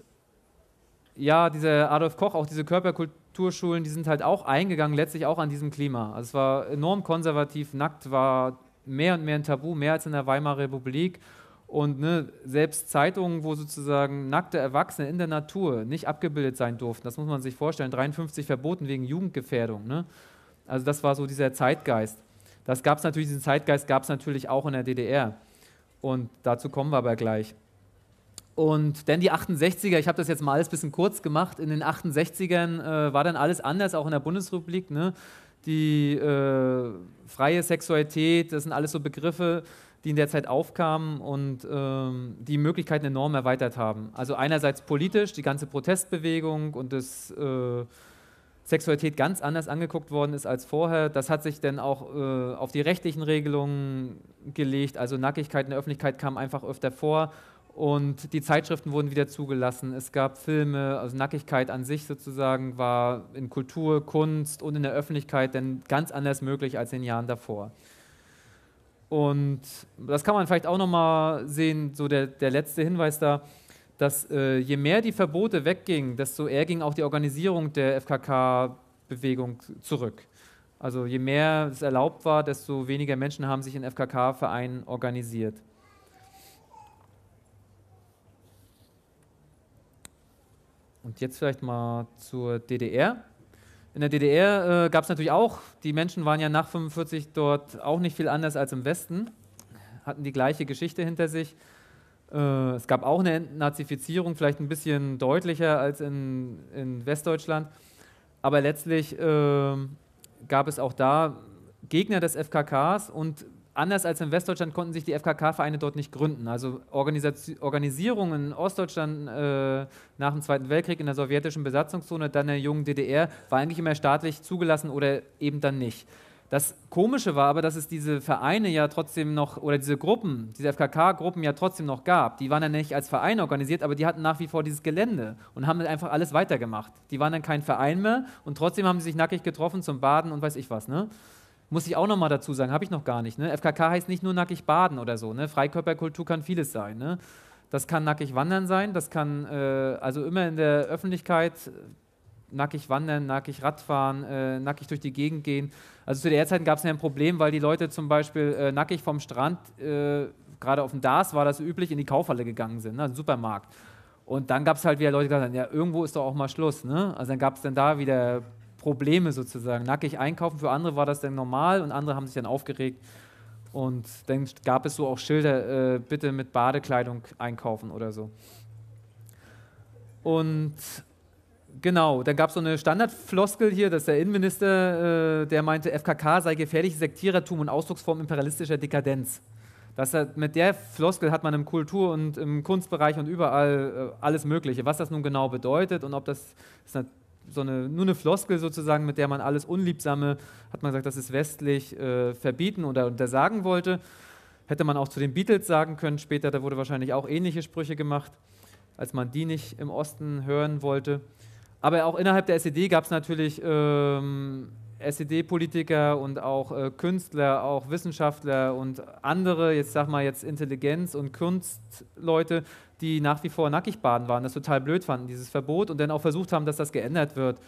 ja, dieser Adolf Koch, auch diese Körperkulturschulen, die sind halt auch eingegangen, letztlich auch an diesem Klima. Also es war enorm konservativ, nackt war mehr und mehr ein Tabu, mehr als in der Weimarer Republik. Und ne, selbst Zeitungen, wo sozusagen nackte Erwachsene in der Natur nicht abgebildet sein durften, das muss man sich vorstellen, dreiundfünfzig verboten wegen Jugendgefährdung. Ne? Also das war so dieser Zeitgeist. Das gab es natürlich, diesen Zeitgeist gab es natürlich auch in der D D R. Und dazu kommen wir aber gleich. Und dann die achtundsechziger, ich habe das jetzt mal alles ein bisschen kurz gemacht, in den achtundsechzigern äh, war dann alles anders, auch in der Bundesrepublik. Ne? Die äh, freie Sexualität, das sind alles so Begriffe, die in der Zeit aufkamen und ähm, die Möglichkeiten enorm erweitert haben. Also einerseits politisch, die ganze Protestbewegung und das äh, Sexualität ganz anders angeguckt worden ist als vorher. Das hat sich dann auch äh, auf die rechtlichen Regelungen gelegt, also Nackigkeit in der Öffentlichkeit kam einfach öfter vor. Und die Zeitschriften wurden wieder zugelassen. Es gab Filme, also Nackigkeit an sich sozusagen war in Kultur, Kunst und in der Öffentlichkeit dann ganz anders möglich als in den Jahren davor. Und das kann man vielleicht auch nochmal sehen, so der, der letzte Hinweis da, dass äh, je mehr die Verbote weggingen, desto eher ging auch die Organisierung der F K K-Bewegung zurück. Also je mehr es erlaubt war, desto weniger Menschen haben sich in F K K-Vereinen organisiert. Und jetzt vielleicht mal zur D D R. In der D D R äh, gab es natürlich auch, die Menschen waren ja nach fünfundvierzig dort auch nicht viel anders als im Westen, hatten die gleiche Geschichte hinter sich. Äh, es gab auch eine Entnazifizierung, vielleicht ein bisschen deutlicher als in, in Westdeutschland, aber letztlich äh, gab es auch da Gegner des F K Ks und anders als in Westdeutschland konnten sich die F K K-Vereine dort nicht gründen. Also Organisation, Organisierungen in Ostdeutschland äh, nach dem Zweiten Weltkrieg in der sowjetischen Besatzungszone, dann in der jungen D D R, war eigentlich immer staatlich zugelassen oder eben dann nicht. Das Komische war aber, dass es diese Vereine ja trotzdem noch, oder diese Gruppen, diese F K K-Gruppen ja trotzdem noch gab. Die waren dann nicht als Verein organisiert, aber die hatten nach wie vor dieses Gelände und haben dann einfach alles weitergemacht. Die waren dann kein Verein mehr und trotzdem haben sie sich nackig getroffen zum Baden und weiß ich was, ne? Muss ich auch nochmal dazu sagen, habe ich noch gar nicht. Ne? F K K heißt nicht nur nackig baden oder so. Ne? Freikörperkultur kann vieles sein. Ne? Das kann nackig wandern sein, das kann äh, also immer in der Öffentlichkeit nackig wandern, nackig Radfahren, äh, nackig durch die Gegend gehen. Also zu der Zeit gab es ja ein Problem, weil die Leute zum Beispiel äh, nackig vom Strand, äh, gerade auf dem Dars war das üblich, in die Kaufhalle gegangen sind, ne? Also Supermarkt. Und dann gab es halt wieder Leute, die gesagt haben, ja, irgendwo ist doch auch mal Schluss. Ne? Also dann gab es dann da wieder Probleme sozusagen. Nackig einkaufen, für andere war das dann normal und andere haben sich dann aufgeregt. Und dann gab es so auch Schilder, äh, bitte mit Badekleidung einkaufen oder so. Und genau, dann gab es so eine Standardfloskel hier, dass der Innenminister, äh, der meinte, F K K sei gefährliches Sektierertum und Ausdrucksform imperialistischer Dekadenz. Das hat, mit der Floskel hat man im Kultur- und im Kunstbereich und überall äh, alles Mögliche. Was das nun genau bedeutet und ob das, das ist so eine, nur eine Floskel sozusagen, mit der man alles Unliebsame, hat man gesagt, das ist westlich, äh, verbieten oder untersagen wollte. Hätte man auch zu den Beatles sagen können später, da wurde wahrscheinlich auch ähnliche Sprüche gemacht, als man die nicht im Osten hören wollte. Aber auch innerhalb der S E D gab es natürlich ähm, S E D-Politiker und auch äh, Künstler, auch Wissenschaftler und andere, jetzt sag mal jetzt Intelligenz- und Kunstleute, die nach wie vor nackig baden waren, das total blöd fanden, dieses Verbot, und dann auch versucht haben, dass das geändert wird.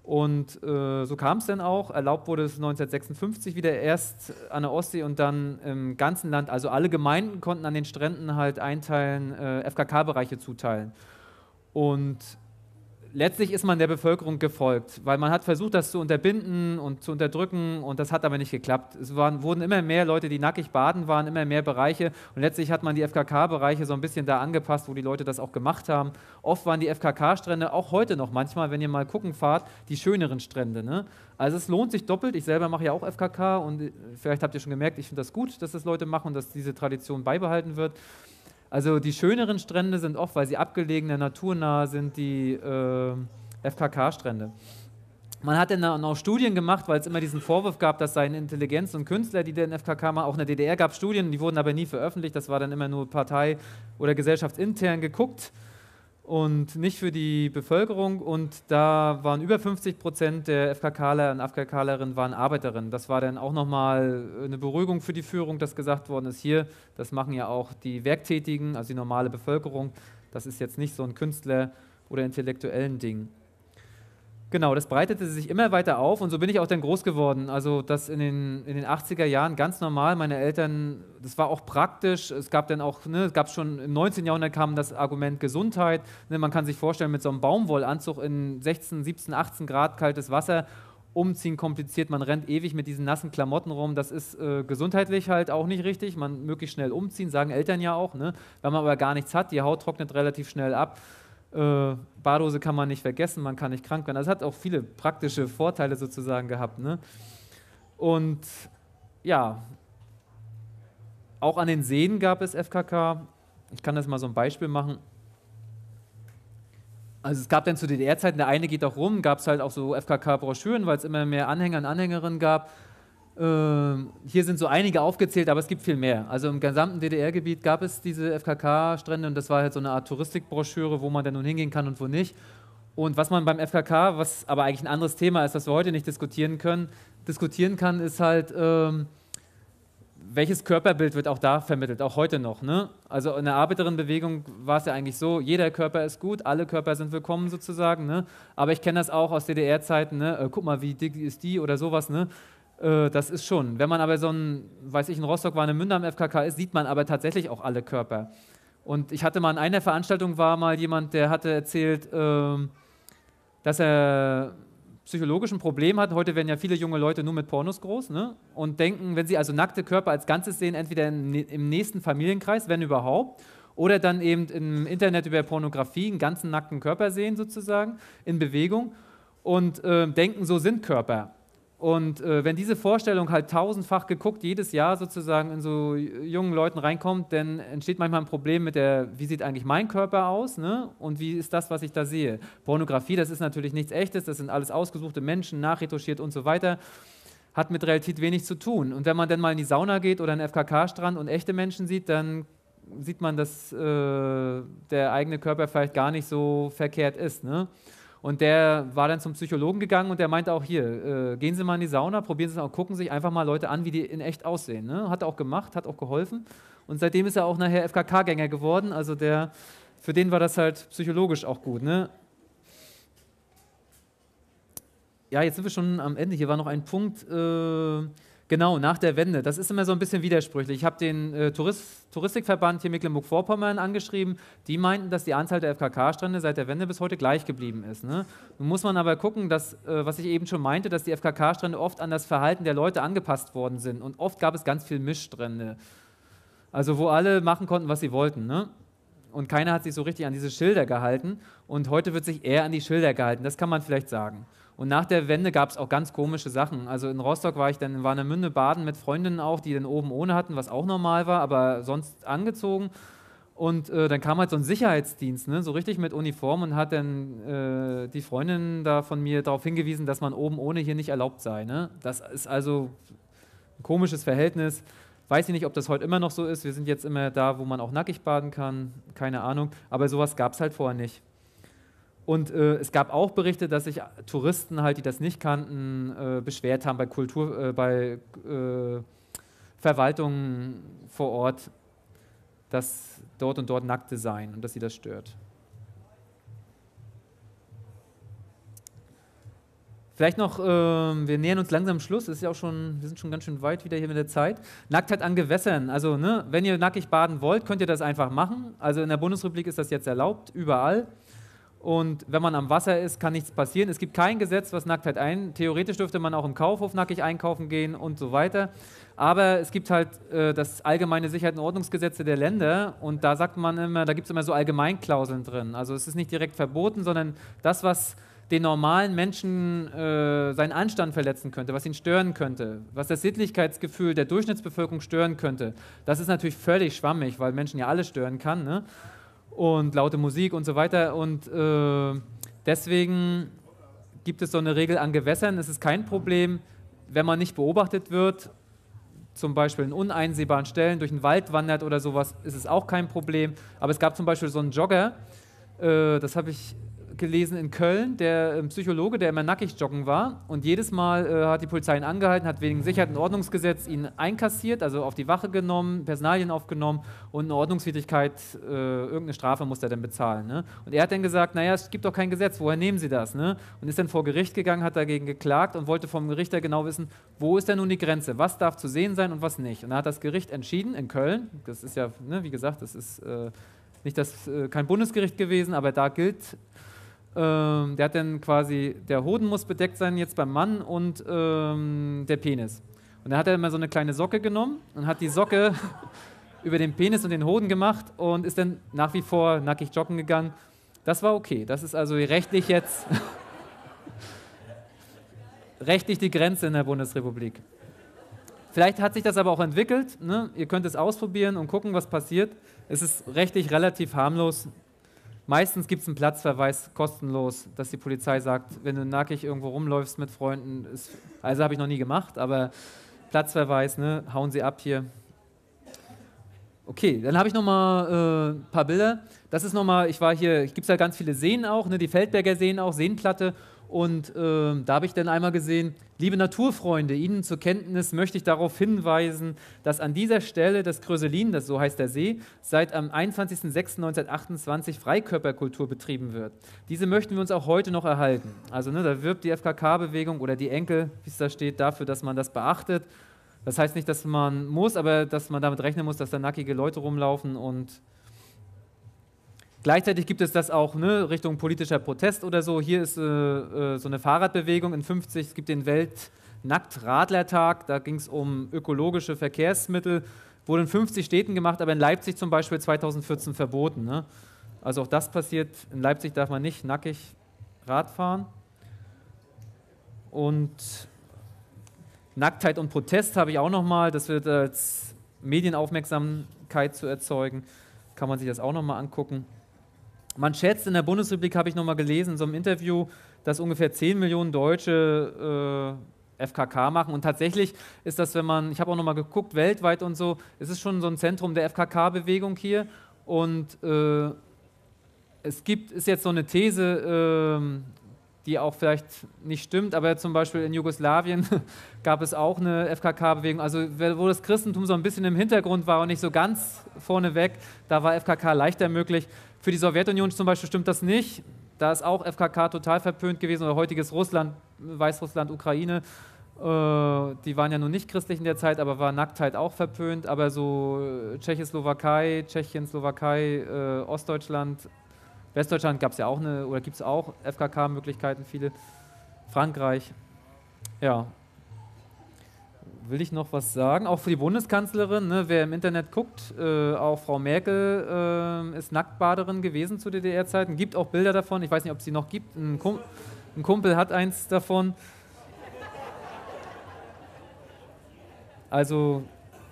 Und äh, so kam es dann auch. Erlaubt wurde es neunzehnhundertsechsundfünfzig wieder erst an der Ostsee und dann im ganzen Land. Also alle Gemeinden konnten an den Stränden halt einteilen, äh, F K K-Bereiche zuteilen. Und letztlich ist man der Bevölkerung gefolgt, weil man hat versucht, das zu unterbinden und zu unterdrücken und das hat aber nicht geklappt. Es waren, wurden immer mehr Leute, die nackig baden waren, immer mehr Bereiche und letztlich hat man die F K K-Bereiche so ein bisschen da angepasst, wo die Leute das auch gemacht haben. Oft waren die F K K-Strände, auch heute noch manchmal, wenn ihr mal gucken fahrt, die schöneren Strände. Ne? Also es lohnt sich doppelt. Ich selber mache ja auch F K K und vielleicht habt ihr schon gemerkt, ich finde das gut, dass das Leute machen und dass diese Tradition beibehalten wird. Also die schöneren Strände sind oft, weil sie abgelegener, naturnah sind, die äh, F K K-Strände. Man hat dann auch Studien gemacht, weil es immer diesen Vorwurf gab, das seien Intelligenz und Künstler, die den F K K machen. Auch in der D D R gab es Studien, die wurden aber nie veröffentlicht. Das war dann immer nur partei- oder gesellschaftsintern geguckt und nicht für die Bevölkerung. Und da waren über fünfzig Prozent der FKKler und FKKlerinnen waren Arbeiterinnen. Das war dann auch nochmal eine Beruhigung für die Führung, dass gesagt worden ist, hier, das machen ja auch die Werktätigen, also die normale Bevölkerung. Das ist jetzt nicht so ein Künstler- oder intellektuellen Ding. Genau, das breitete sich immer weiter auf und so bin ich auch dann groß geworden. Also das in den, in den achtziger Jahren ganz normal. Meine Eltern, das war auch praktisch. Es gab dann auch, ne, es gab schon im neunzehnten Jahrhundert kam das Argument Gesundheit. Ne, man kann sich vorstellen, mit so einem Baumwollanzug in sechzehn, siebzehn, achtzehn Grad kaltes Wasser umziehen kompliziert. Man rennt ewig mit diesen nassen Klamotten rum. Das ist äh, gesundheitlich halt auch nicht richtig. Man möglichst schnell umziehen, sagen Eltern ja auch. Ne? Wenn man aber gar nichts hat, die Haut trocknet relativ schnell ab. Äh, Badehose kann man nicht vergessen, man kann nicht krank werden. Das hat auch viele praktische Vorteile sozusagen gehabt. Ne? Und ja, auch an den Seen gab es F K K. Ich kann das mal so ein Beispiel machen. Also es gab dann zu D D R-Zeiten, der eine geht auch rum, gab es halt auch so F K K-Broschüren, weil es immer mehr Anhänger und Anhängerinnen gab. Ähm, hier sind so einige aufgezählt, aber es gibt viel mehr. Also im gesamten D D R-Gebiet gab es diese F K K-Strände und das war halt so eine Art Touristikbroschüre, wo man dann nun hingehen kann und wo nicht. Und was man beim F K K, was aber eigentlich ein anderes Thema ist, das wir heute nicht diskutieren können, diskutieren kann, ist halt, ähm, welches Körperbild wird auch da vermittelt, auch heute noch. Ne? Also in der Arbeiterinnenbewegung war es ja eigentlich so, jeder Körper ist gut, alle Körper sind willkommen sozusagen. Ne? Aber ich kenne das auch aus D D R-Zeiten, ne? äh, guck mal, wie dick ist die oder sowas. Ne? Das ist schon. Wenn man aber so ein, weiß ich, in Rostock war eine Münde am F K K ist, sieht man aber tatsächlich auch alle Körper. Und ich hatte mal in einer Veranstaltung, war mal jemand, der hatte erzählt, ähm, dass er psychologisch ein Problem hat. Heute werden ja viele junge Leute nur mit Pornos groß, ne? Und denken, wenn sie also nackte Körper als Ganzes sehen, entweder in, im nächsten Familienkreis, wenn überhaupt, oder dann eben im Internet über Pornografie einen ganzen nackten Körper sehen sozusagen, in Bewegung und äh, denken, so sind Körper. Und äh, wenn diese Vorstellung halt tausendfach geguckt, jedes Jahr sozusagen in so jungen Leuten reinkommt, dann entsteht manchmal ein Problem mit der, wie sieht eigentlich mein Körper aus, ne? Und wie ist das, was ich da sehe. Pornografie, das ist natürlich nichts Echtes, das sind alles ausgesuchte Menschen, nachretuschiert und so weiter, hat mit Realität wenig zu tun. Und wenn man dann mal in die Sauna geht oder in den F K K-Strand und echte Menschen sieht, dann sieht man, dass äh, der eigene Körper vielleicht gar nicht so verkehrt ist, ne? Und der war dann zum Psychologen gegangen und der meinte auch hier, äh, gehen Sie mal in die Sauna, probieren Sie es auch, gucken sich einfach mal Leute an, wie die in echt aussehen. Ne? Hat er auch gemacht, hat auch geholfen. Und seitdem ist er auch nachher F K K-Gänger geworden. Also der, für den war das halt psychologisch auch gut. Ne? Ja, jetzt sind wir schon am Ende. Hier war noch ein Punkt, äh, genau, nach der Wende. Das ist immer so ein bisschen widersprüchlich. Ich habe den äh, Tourist, Touristikverband hier Mecklenburg-Vorpommern angeschrieben. Die meinten, dass die Anzahl der F K K-Strände seit der Wende bis heute gleich geblieben ist. Ne? Nun muss man aber gucken, dass, äh, was ich eben schon meinte, dass die F K K-Strände oft an das Verhalten der Leute angepasst worden sind. Und oft gab es ganz viel Mischstrände. Also wo alle machen konnten, was sie wollten. Ne? Und keiner hat sich so richtig an diese Schilder gehalten. Und heute wird sich eher an die Schilder gehalten. Das kann man vielleicht sagen. Und nach der Wende gab es auch ganz komische Sachen. Also in Rostock war ich dann in Warnemünde baden mit Freundinnen auch, die dann oben ohne hatten, was auch normal war, aber sonst angezogen. Und äh, dann kam halt so ein Sicherheitsdienst, ne, so richtig mit Uniform und hat dann äh, die Freundin da von mir darauf hingewiesen, dass man oben ohne hier nicht erlaubt sei. Ne? Das ist also ein komisches Verhältnis. Weiß ich nicht, ob das heute immer noch so ist. Wir sind jetzt immer da, wo man auch nackig baden kann. Keine Ahnung. Aber sowas gab es halt vorher nicht. Und äh, es gab auch Berichte, dass sich Touristen halt, die das nicht kannten, äh, beschwert haben bei Kultur, äh, bei äh, Verwaltungen vor Ort, dass dort und dort Nackte seien und dass sie das stört. Vielleicht noch, äh, wir nähern uns langsam am Schluss, ist ja auch schon, wir sind schon ganz schön weit wieder hier mit der Zeit. Nacktheit an Gewässern, also ne, wenn ihr nackig baden wollt, könnt ihr das einfach machen. Also in der Bundesrepublik ist das jetzt erlaubt, überall. Und wenn man am Wasser ist, kann nichts passieren. Es gibt kein Gesetz, was Nacktheit ein. Theoretisch dürfte man auch im Kaufhof nackig einkaufen gehen und so weiter. Aber es gibt halt äh, das allgemeine Sicherheit- und Ordnungsgesetze der Länder und da sagt man immer, da gibt es immer so Allgemeinklauseln drin. Also es ist nicht direkt verboten, sondern das, was den normalen Menschen äh, seinen Anstand verletzen könnte, was ihn stören könnte, was das Sittlichkeitsgefühl der Durchschnittsbevölkerung stören könnte, das ist natürlich völlig schwammig, weil Menschen ja alles stören kann, ne? Und laute Musik und so weiter. Und äh, deswegen gibt es so eine Regel an Gewässern. Es ist kein Problem, wenn man nicht beobachtet wird, zum Beispiel in uneinsehbaren Stellen durch den Wald wandert oder sowas, ist es auch kein Problem. Aber es gab zum Beispiel so einen Jogger, äh, das habe ich gelesen in Köln, der ein Psychologe, der immer nackig joggen war und jedes Mal äh, hat die Polizei ihn angehalten, hat wegen Sicherheit- und Ordnungsgesetz ihn einkassiert, also auf die Wache genommen, Personalien aufgenommen und eine Ordnungswidrigkeit, äh, irgendeine Strafe musste er dann bezahlen. Ne? Und er hat dann gesagt, naja, es gibt doch kein Gesetz, woher nehmen Sie das? Ne? Und ist dann vor Gericht gegangen, hat dagegen geklagt und wollte vom Richter genau wissen, wo ist denn nun die Grenze, was darf zu sehen sein und was nicht. Und da hat das Gericht entschieden in Köln, das ist ja, ne, wie gesagt, das ist äh, nicht das, äh, kein Bundesgericht gewesen, aber da gilt, Ähm, der hat dann quasi, der Hoden muss bedeckt sein jetzt beim Mann und ähm, der Penis. Und da hat er immer so eine kleine Socke genommen und hat die Socke über den Penis und den Hoden gemacht und ist dann nach wie vor nackig joggen gegangen. Das war okay. Das ist also rechtlich jetzt rechtlich die Grenze in der Bundesrepublik. Vielleicht hat sich das aber auch entwickelt. Ne? Ihr könnt es ausprobieren und gucken, was passiert. Es ist rechtlich relativ harmlos. Meistens gibt es einen Platzverweis kostenlos, dass die Polizei sagt, wenn du nackig irgendwo rumläufst mit Freunden, ist, also habe ich noch nie gemacht, aber Platzverweis, ne, hauen sie ab hier. Okay, dann habe ich noch mal äh, ein paar Bilder. Das ist noch mal, ich war hier, gibt es ja ganz viele Seen auch, ne, die Feldberger Seen auch, Seenplatte. Und äh, da habe ich dann einmal gesehen, liebe Naturfreunde, Ihnen zur Kenntnis möchte ich darauf hinweisen, dass an dieser Stelle das Kröselin, das so heißt der See, seit am einundzwanzigsten sechsten neunzehnhundertachtundzwanzig Freikörperkultur betrieben wird. Diese möchten wir uns auch heute noch erhalten. Also ne, da wirbt die F K K-Bewegung oder die Enkel, wie es da steht, dafür, dass man das beachtet. Das heißt nicht, dass man muss, aber dass man damit rechnen muss, dass da nackige Leute rumlaufen und gleichzeitig gibt es das auch ne, Richtung politischer Protest oder so. Hier ist äh, äh, so eine Fahrradbewegung in fünfzig. Es gibt den Welt-Nackt-Radler-Tag. Da ging es um ökologische Verkehrsmittel. Wurde in fünfzig Städten gemacht, aber in Leipzig zum Beispiel zweitausendvierzehn verboten. Ne? Also auch das passiert. In Leipzig darf man nicht nackig Rad fahren. Und Nacktheit und Protest habe ich auch nochmal. Das wird als Medienaufmerksamkeit zu erzeugen. Kann man sich das auch nochmal angucken. Man schätzt, in der Bundesrepublik, habe ich nochmal gelesen, in so einem Interview, dass ungefähr zehn Millionen Deutsche äh, F K K machen. Und tatsächlich ist das, wenn man, ich habe auch nochmal geguckt, weltweit und so, es ist schon so ein Zentrum der F K K-Bewegung hier. Und äh, es gibt, ist jetzt so eine These, äh, die auch vielleicht nicht stimmt, aber zum Beispiel in Jugoslawien gab es auch eine F K K-Bewegung, also wo das Christentum so ein bisschen im Hintergrund war und nicht so ganz vorneweg, da war F K K leichter möglich. Für die Sowjetunion zum Beispiel stimmt das nicht, da ist auch F K K total verpönt gewesen, oder heutiges Russland, Weißrussland, Ukraine, äh, die waren ja nun nicht christlich in der Zeit, aber war Nacktheit auch verpönt, aber so Tschechoslowakei, Tschechien, Slowakei, äh, Ostdeutschland, Westdeutschland gab es ja auch eine, oder gibt es auch F K K-Möglichkeiten, viele. Frankreich. Ja. Will ich noch was sagen? Auch für die Bundeskanzlerin, ne, wer im Internet guckt, äh, auch Frau Merkel äh, ist Nacktbaderin gewesen zu D D R-Zeiten. Gibt auch Bilder davon, ich weiß nicht, ob es sie noch gibt. Ein, Kum ein Kumpel hat eins davon. Also,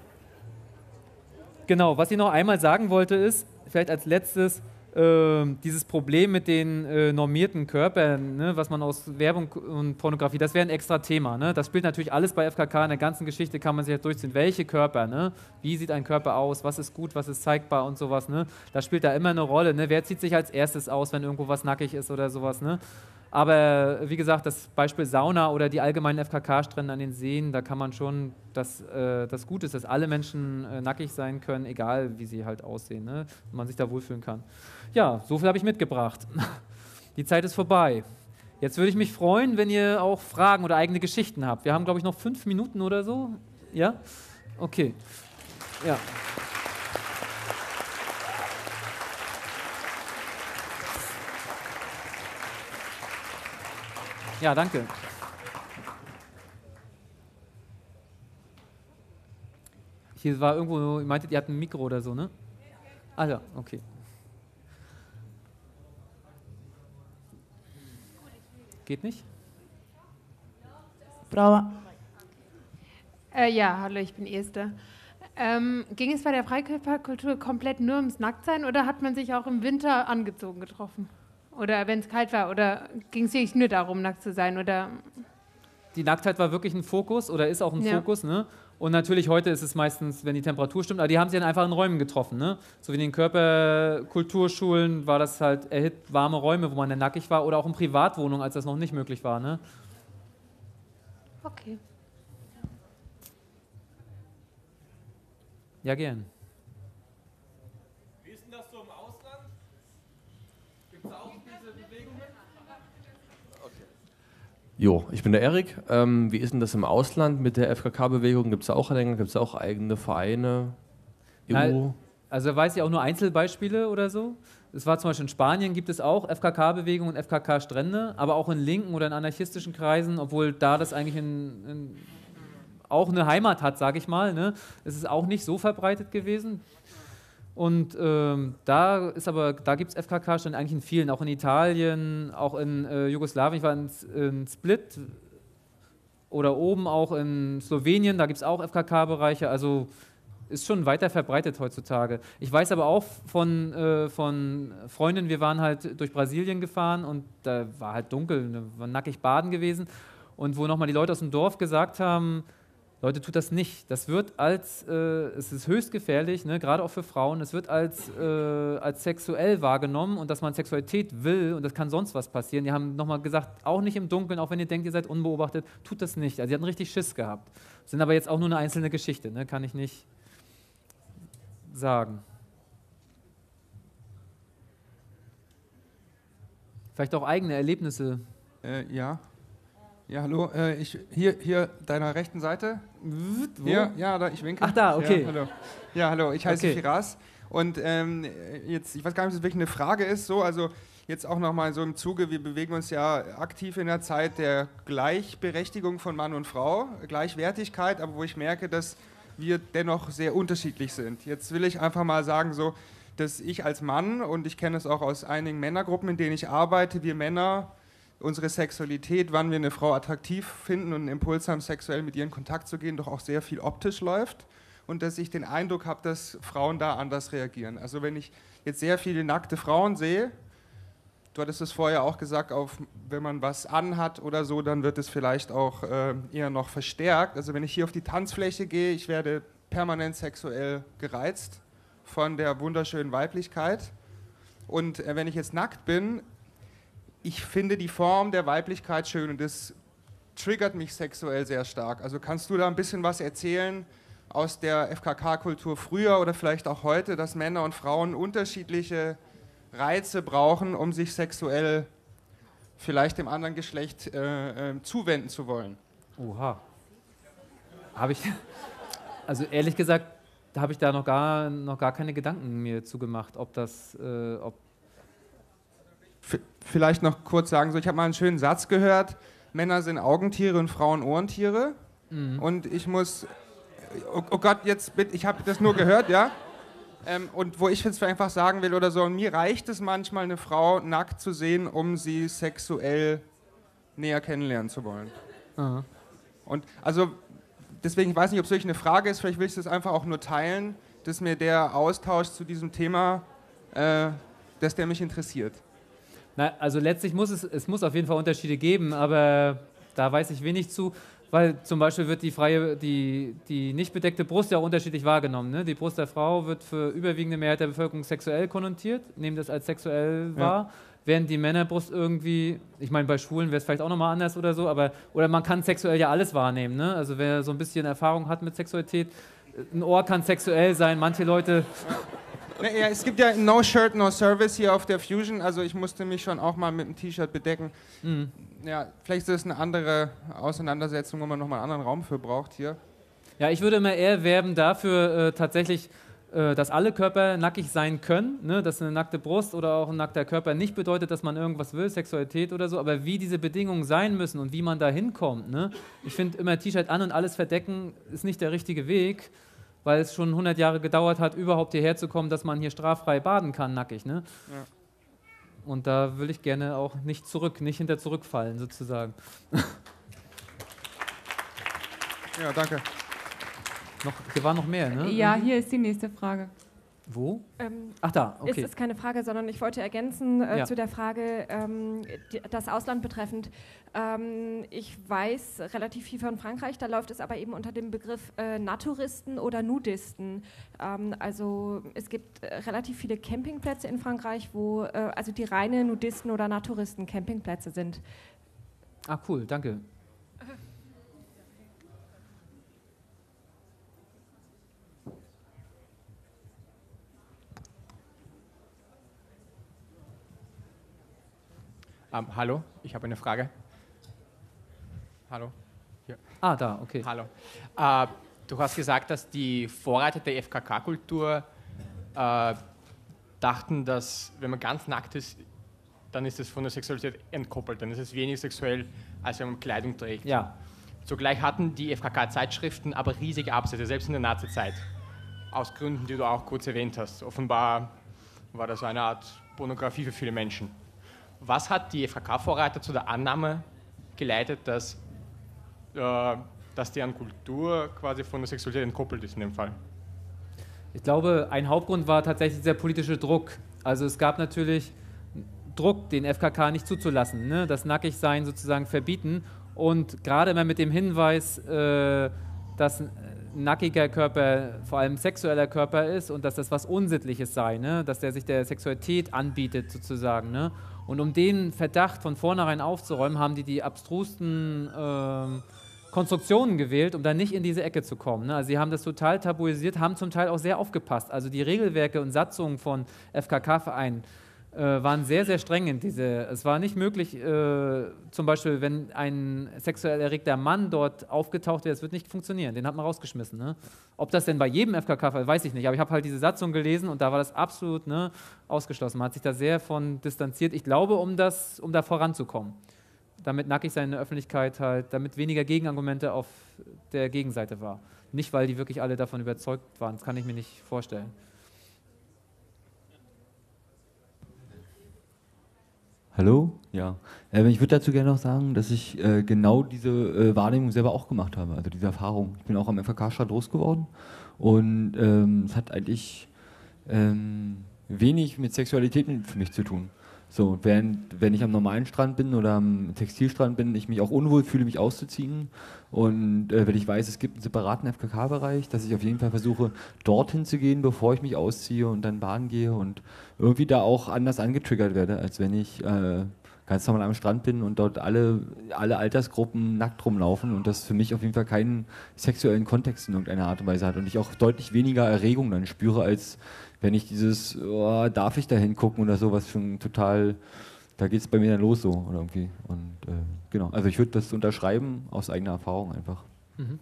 genau, was ich noch einmal sagen wollte ist, vielleicht als letztes, Äh, dieses Problem mit den äh, normierten Körpern, ne, was man aus Werbung und Pornografie, das wäre ein extra Thema. Ne? Das spielt natürlich alles bei F K K, in der ganzen Geschichte kann man sich jetzt durchziehen. Welche Körper, ne? Wie sieht ein Körper aus, was ist gut, was ist zeigbar und sowas. Ne? Das spielt da immer eine Rolle. Ne? Wer zieht sich als erstes aus, wenn irgendwo was nackig ist oder sowas. Ne? Aber wie gesagt, das Beispiel Sauna oder die allgemeinen F K K-Strände an den Seen, da kann man schon, dass äh, das gut ist, dass alle Menschen äh, nackig sein können, egal wie sie halt aussehen, ne? Und man sich da wohlfühlen kann. Ja, so viel habe ich mitgebracht. Die Zeit ist vorbei. Jetzt würde ich mich freuen, wenn ihr auch Fragen oder eigene Geschichten habt. Wir haben, glaube ich, noch fünf Minuten oder so. Ja? Okay. Ja. Ja, danke. Hier war irgendwo, ihr meintet, ihr habt ein Mikro oder so, ne? Ah ja, okay. Geht nicht? Frau. Äh, ja, hallo, ich bin Esther. Ähm, ging es bei der Freikörperkultur komplett nur ums Nacktsein oder hat man sich auch im Winter angezogen getroffen? Oder wenn es kalt war? Oder ging es wirklich nur darum, nackt zu sein? Oder Die Nacktheit war wirklich ein Fokus oder ist auch ein Ja. Fokus, ne? Und natürlich heute ist es meistens, wenn die Temperatur stimmt, aber die haben sich dann einfach in Räumen getroffen, ne? So wie in den Körperkulturschulen war das halt erhitzt warme Räume, wo man dann nackig war, oder auch in Privatwohnungen, als das noch nicht möglich war, ne? okay. Ja, gern. Wie ist denn das so im Ausland? Gibt es auch diese Bewegungen? Jo, ich bin der Erik. Ähm, wie ist denn das im Ausland mit der F K K-Bewegung? Gibt es da auch länger? Gibt es auch eigene Vereine? E U? Na, also weiß ich auch nur Einzelbeispiele oder so. Es war zum Beispiel in Spanien, gibt es auch F K K-Bewegung und F K K-Strände, aber auch in linken oder in anarchistischen Kreisen, obwohl da das eigentlich in, in auch eine Heimat hat, sage ich mal. Ne? Es ist auch nicht so verbreitet gewesen. Und ähm, da ist aber, da gibt es F K K-Strände eigentlich in vielen, auch in Italien, auch in äh, Jugoslawien. Ich war in, in Split oder oben auch in Slowenien, da gibt es auch F K K-Bereiche. Also ist schon weiter verbreitet heutzutage. Ich weiß aber auch von, äh, von Freundinnen, wir waren halt durch Brasilien gefahren und da war halt dunkel, ne, war nackig baden gewesen. Und wo nochmal die Leute aus dem Dorf gesagt haben, Leute, tut das nicht. Das wird als, äh, es ist höchst gefährlich, ne, gerade auch für Frauen, es wird als, äh, als sexuell wahrgenommen und dass man Sexualität will und das kann sonst was passieren. Die haben nochmal gesagt, auch nicht im Dunkeln, auch wenn ihr denkt, ihr seid unbeobachtet, tut das nicht. Also sie hatten richtig Schiss gehabt. Sind aber jetzt auch nur eine einzelne Geschichte, ne, kann ich nicht sagen. Vielleicht auch eigene Erlebnisse. Äh, ja. Ja, hallo. Äh, ich, hier, hier, deiner rechten Seite. Wo? Hier, ja, da, ich winke. Ach da, okay. Ja, hallo. Ja, hallo, ich heiße Okay. Firas. Und ähm, jetzt, ich weiß gar nicht, ob das wirklich eine Frage ist, so, also jetzt auch nochmal so im Zuge, wir bewegen uns ja aktiv in der Zeit der Gleichberechtigung von Mann und Frau, Gleichwertigkeit, aber wo ich merke, dass wir dennoch sehr unterschiedlich sind. Jetzt will ich einfach mal sagen, so, dass ich als Mann, und ich kenne es auch aus einigen Männergruppen, in denen ich arbeite, wir Männer, unsere Sexualität, wann wir eine Frau attraktiv finden und einen Impuls haben, sexuell mit ihr in Kontakt zu gehen, doch auch sehr viel optisch läuft. Und dass ich den Eindruck habe, dass Frauen da anders reagieren. Also wenn ich jetzt sehr viele nackte Frauen sehe, du hattest es vorher auch gesagt, auf, wenn man was anhat oder so, dann wird es vielleicht auch äh, eher noch verstärkt. Also wenn ich hier auf die Tanzfläche gehe, ich werde permanent sexuell gereizt von der wunderschönen Weiblichkeit. Und äh, wenn ich jetzt nackt bin, ich finde die Form der Weiblichkeit schön und das triggert mich sexuell sehr stark. Also kannst du da ein bisschen was erzählen aus der F K K-Kultur früher oder vielleicht auch heute, dass Männer und Frauen unterschiedliche Reize brauchen, um sich sexuell vielleicht dem anderen Geschlecht äh, äh, zuwenden zu wollen? Oha. Habe ich, also ehrlich gesagt, da habe ich da noch gar, noch gar keine Gedanken mir zugemacht, ob das, äh, ob V- Vielleicht noch kurz sagen, so, ich habe mal einen schönen Satz gehört, Männer sind Augentiere und Frauen Ohrentiere. Mhm. Und ich muss, oh, oh Gott, jetzt bitte, ich habe das nur gehört, ja? Ähm, und wo ich jetzt einfach sagen will oder so, mir reicht es manchmal, eine Frau nackt zu sehen, um sie sexuell näher kennenlernen zu wollen. Aha. Und also, deswegen, ich weiß nicht, ob es wirklich eine Frage ist, vielleicht will ich das einfach auch nur teilen, dass mir der Austausch zu diesem Thema, äh, dass der mich interessiert. Na, also letztlich muss es, es muss auf jeden Fall Unterschiede geben, aber da weiß ich wenig zu, weil zum Beispiel wird die freie, die, die nicht bedeckte Brust ja auch unterschiedlich wahrgenommen. Ne? Die Brust der Frau wird für überwiegende Mehrheit der Bevölkerung sexuell konnotiert, nehmen das als sexuell Ja. wahr, während die Männerbrust irgendwie, ich meine bei Schwulen wäre es vielleicht auch nochmal anders oder so, aber oder man kann sexuell ja alles wahrnehmen. Ne? Also wer so ein bisschen Erfahrung hat mit Sexualität, ein Ohr kann sexuell sein, manche Leute... Ne, ja, es gibt ja No Shirt, No Service hier auf der Fusion, also ich musste mich schon auch mal mit einem T-Shirt bedecken. Mhm. Ja, vielleicht ist das eine andere Auseinandersetzung, wo man nochmal einen anderen Raum für braucht hier. Ja, ich würde immer eher werben dafür, äh, tatsächlich, äh, dass alle Körper nackig sein können, ne? Dass eine nackte Brust oder auch ein nackter Körper nicht bedeutet, dass man irgendwas will, Sexualität oder so, aber wie diese Bedingungen sein müssen und wie man da hinkommt. Ne? Ich finde immer T-Shirt an und alles verdecken ist nicht der richtige Weg, weil es schon hundert Jahre gedauert hat, überhaupt hierher zu kommen, dass man hier straffrei baden kann, nackig. Ne? Ja. Und da will ich gerne auch nicht zurück, nicht hinter zurückfallen, sozusagen. Ja, danke. Noch, hier war noch mehr, ne? Ja, hier ist die nächste Frage. Wo? Ähm, Ach da, okay. Es ist keine Frage, sondern ich wollte ergänzen äh, ja. zu der Frage, ähm, die, das Ausland betreffend. Ähm, ich weiß relativ viel von Frankreich, da läuft es aber eben unter dem Begriff äh, Naturisten oder Nudisten. Ähm, also es gibt äh, relativ viele Campingplätze in Frankreich, wo äh, also die reine Nudisten oder Naturisten Campingplätze sind. Ah, cool, danke. Um, hallo, ich habe eine Frage. Hallo. Hier. Ah, da, okay. Hallo. Uh, du hast gesagt, dass die Vorreiter der F K K-Kultur uh, dachten, dass wenn man ganz nackt ist, dann ist es von der Sexualität entkoppelt. Dann ist es weniger sexuell, als wenn man Kleidung trägt. Ja. Zugleich hatten die F K K-Zeitschriften aber riesige Absätze, selbst in der Nazi-Zeit. Aus Gründen, die du auch kurz erwähnt hast. Offenbar war das eine Art Pornografie für viele Menschen. Was hat die F K K-Vorreiter zu der Annahme geleitet, dass, äh, dass deren Kultur quasi von der Sexualität entkoppelt ist in dem Fall? Ich glaube, ein Hauptgrund war tatsächlich der politische Druck. Also es gab natürlich Druck, den F K K nicht zuzulassen, ne? Das Nackigsein sozusagen verbieten. Und gerade immer mit dem Hinweis, äh, dass ein nackiger Körper vor allem sexueller Körper ist und dass das was Unsittliches sei, ne? Dass der sich der Sexualität anbietet sozusagen. Ne? Und um den Verdacht von vornherein aufzuräumen, haben die die abstrusten ähm, Konstruktionen gewählt, um da nicht in diese Ecke zu kommen. Ne? Also sie haben das total tabuisiert, haben zum Teil auch sehr aufgepasst. Also die Regelwerke und Satzungen von F K K-Vereinen äh, waren sehr, sehr streng in diese. Es war nicht möglich, äh, zum Beispiel, wenn ein sexuell erregter Mann dort aufgetaucht wäre, es wird nicht funktionieren, den hat man rausgeschmissen. Ne? Ob das denn bei jedem F K K-Fall, weiß ich nicht, aber ich habe halt diese Satzung gelesen und da war das absolut ne, ausgeschlossen. Man hat sich da sehr von distanziert. Ich glaube, um, das, um da voranzukommen, damit nackig sein in der Öffentlichkeit halt, damit weniger Gegenargumente auf der Gegenseite war. Nicht, weil die wirklich alle davon überzeugt waren, das kann ich mir nicht vorstellen. Hallo? Ja. Äh, ich würde dazu gerne noch sagen, dass ich äh, genau diese äh, Wahrnehmung selber auch gemacht habe, also diese Erfahrung. Ich bin auch am F K K-Strand groß geworden und ähm, es hat eigentlich ähm, wenig mit Sexualität für mich zu tun. So, während, wenn ich am normalen Strand bin oder am Textilstrand bin, ich mich auch unwohl fühle, mich auszuziehen. Und äh, wenn ich weiß, es gibt einen separaten F K K-Bereich, dass ich auf jeden Fall versuche, dorthin zu gehen, bevor ich mich ausziehe und dann baden gehe und irgendwie da auch anders angetriggert werde, als wenn ich äh, ganz normal am Strand bin und dort alle, alle Altersgruppen nackt rumlaufen und das für mich auf jeden Fall keinen sexuellen Kontext in irgendeiner Art und Weise hat und ich auch deutlich weniger Erregung dann spüre, als wenn ich dieses, oh, darf ich da hingucken oder so, was schon total, da geht es bei mir dann los so oder irgendwie. Und äh, genau, also ich würde das unterschreiben aus eigener Erfahrung einfach. Mhm.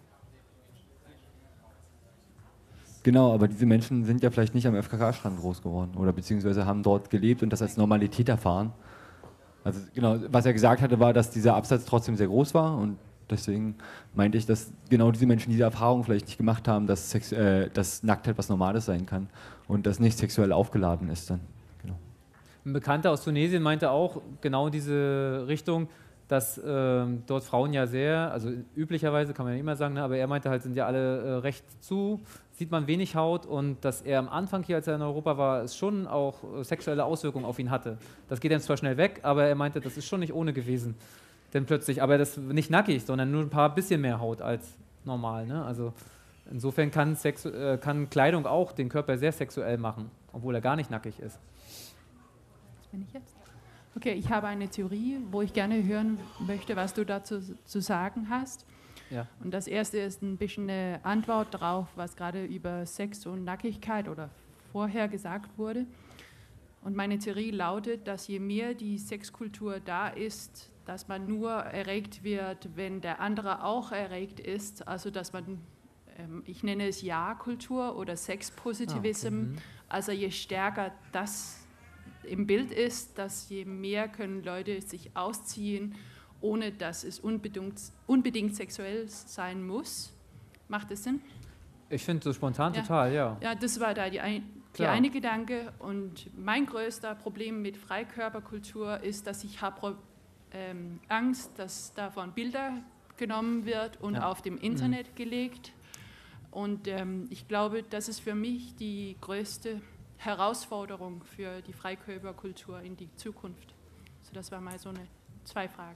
Genau, aber diese Menschen sind ja vielleicht nicht am F K K-Strand groß geworden oder beziehungsweise haben dort gelebt und das als Normalität erfahren. Also genau, was er gesagt hatte, war, dass dieser Absatz trotzdem sehr groß war und deswegen meinte ich, dass genau diese Menschen diese Erfahrung vielleicht nicht gemacht haben, dass, Sex, äh, dass Nacktheit was Normales sein kann und das nicht sexuell aufgeladen ist dann. Genau. Ein Bekannter aus Tunesien meinte auch genau diese Richtung, dass äh, dort Frauen ja sehr, also üblicherweise kann man ja immer sagen, ne, aber er meinte halt, sind ja alle äh, recht zu, sieht man wenig Haut und dass er am Anfang hier, als er in Europa war, es schon auch äh, sexuelle Auswirkungen auf ihn hatte. Das geht dann zwar schnell weg, aber er meinte, das ist schon nicht ohne gewesen. Denn plötzlich, aber das nicht nackig, sondern nur ein paar bisschen mehr Haut als normal. Ne? Also insofern kann, Sex, äh, kann Kleidung auch den Körper sehr sexuell machen, obwohl er gar nicht nackig ist. Was bin ich jetzt? Okay, ich habe eine Theorie, wo ich gerne hören möchte, was du dazu zu sagen hast. Ja. Und das erste ist ein bisschen eine Antwort darauf, was gerade über Sex und Nackigkeit oder vorher gesagt wurde. Und meine Theorie lautet, dass je mehr die Sexkultur da ist, dass man nur erregt wird, wenn der andere auch erregt ist, also dass man, ähm, ich nenne es Ja-Kultur oder Sex-Positivism, ah, okay. Also je stärker das im Bild ist, dass je mehr können Leute sich ausziehen, ohne dass es unbedingt, unbedingt sexuell sein muss. Macht das Sinn? Ich finde so spontan ja. total, ja. Ja, das war da die, ein, die eine Gedanke. Und mein größter Problem mit Freikörperkultur ist, dass ich habe ähm, Angst, dass davon Bilder genommen wird und ja. auf dem Internet mhm. gelegt. Und ähm, ich glaube, das ist für mich die größte Herausforderung für die Freikörperkultur in die Zukunft. So, das war mal so eine zwei Fragen.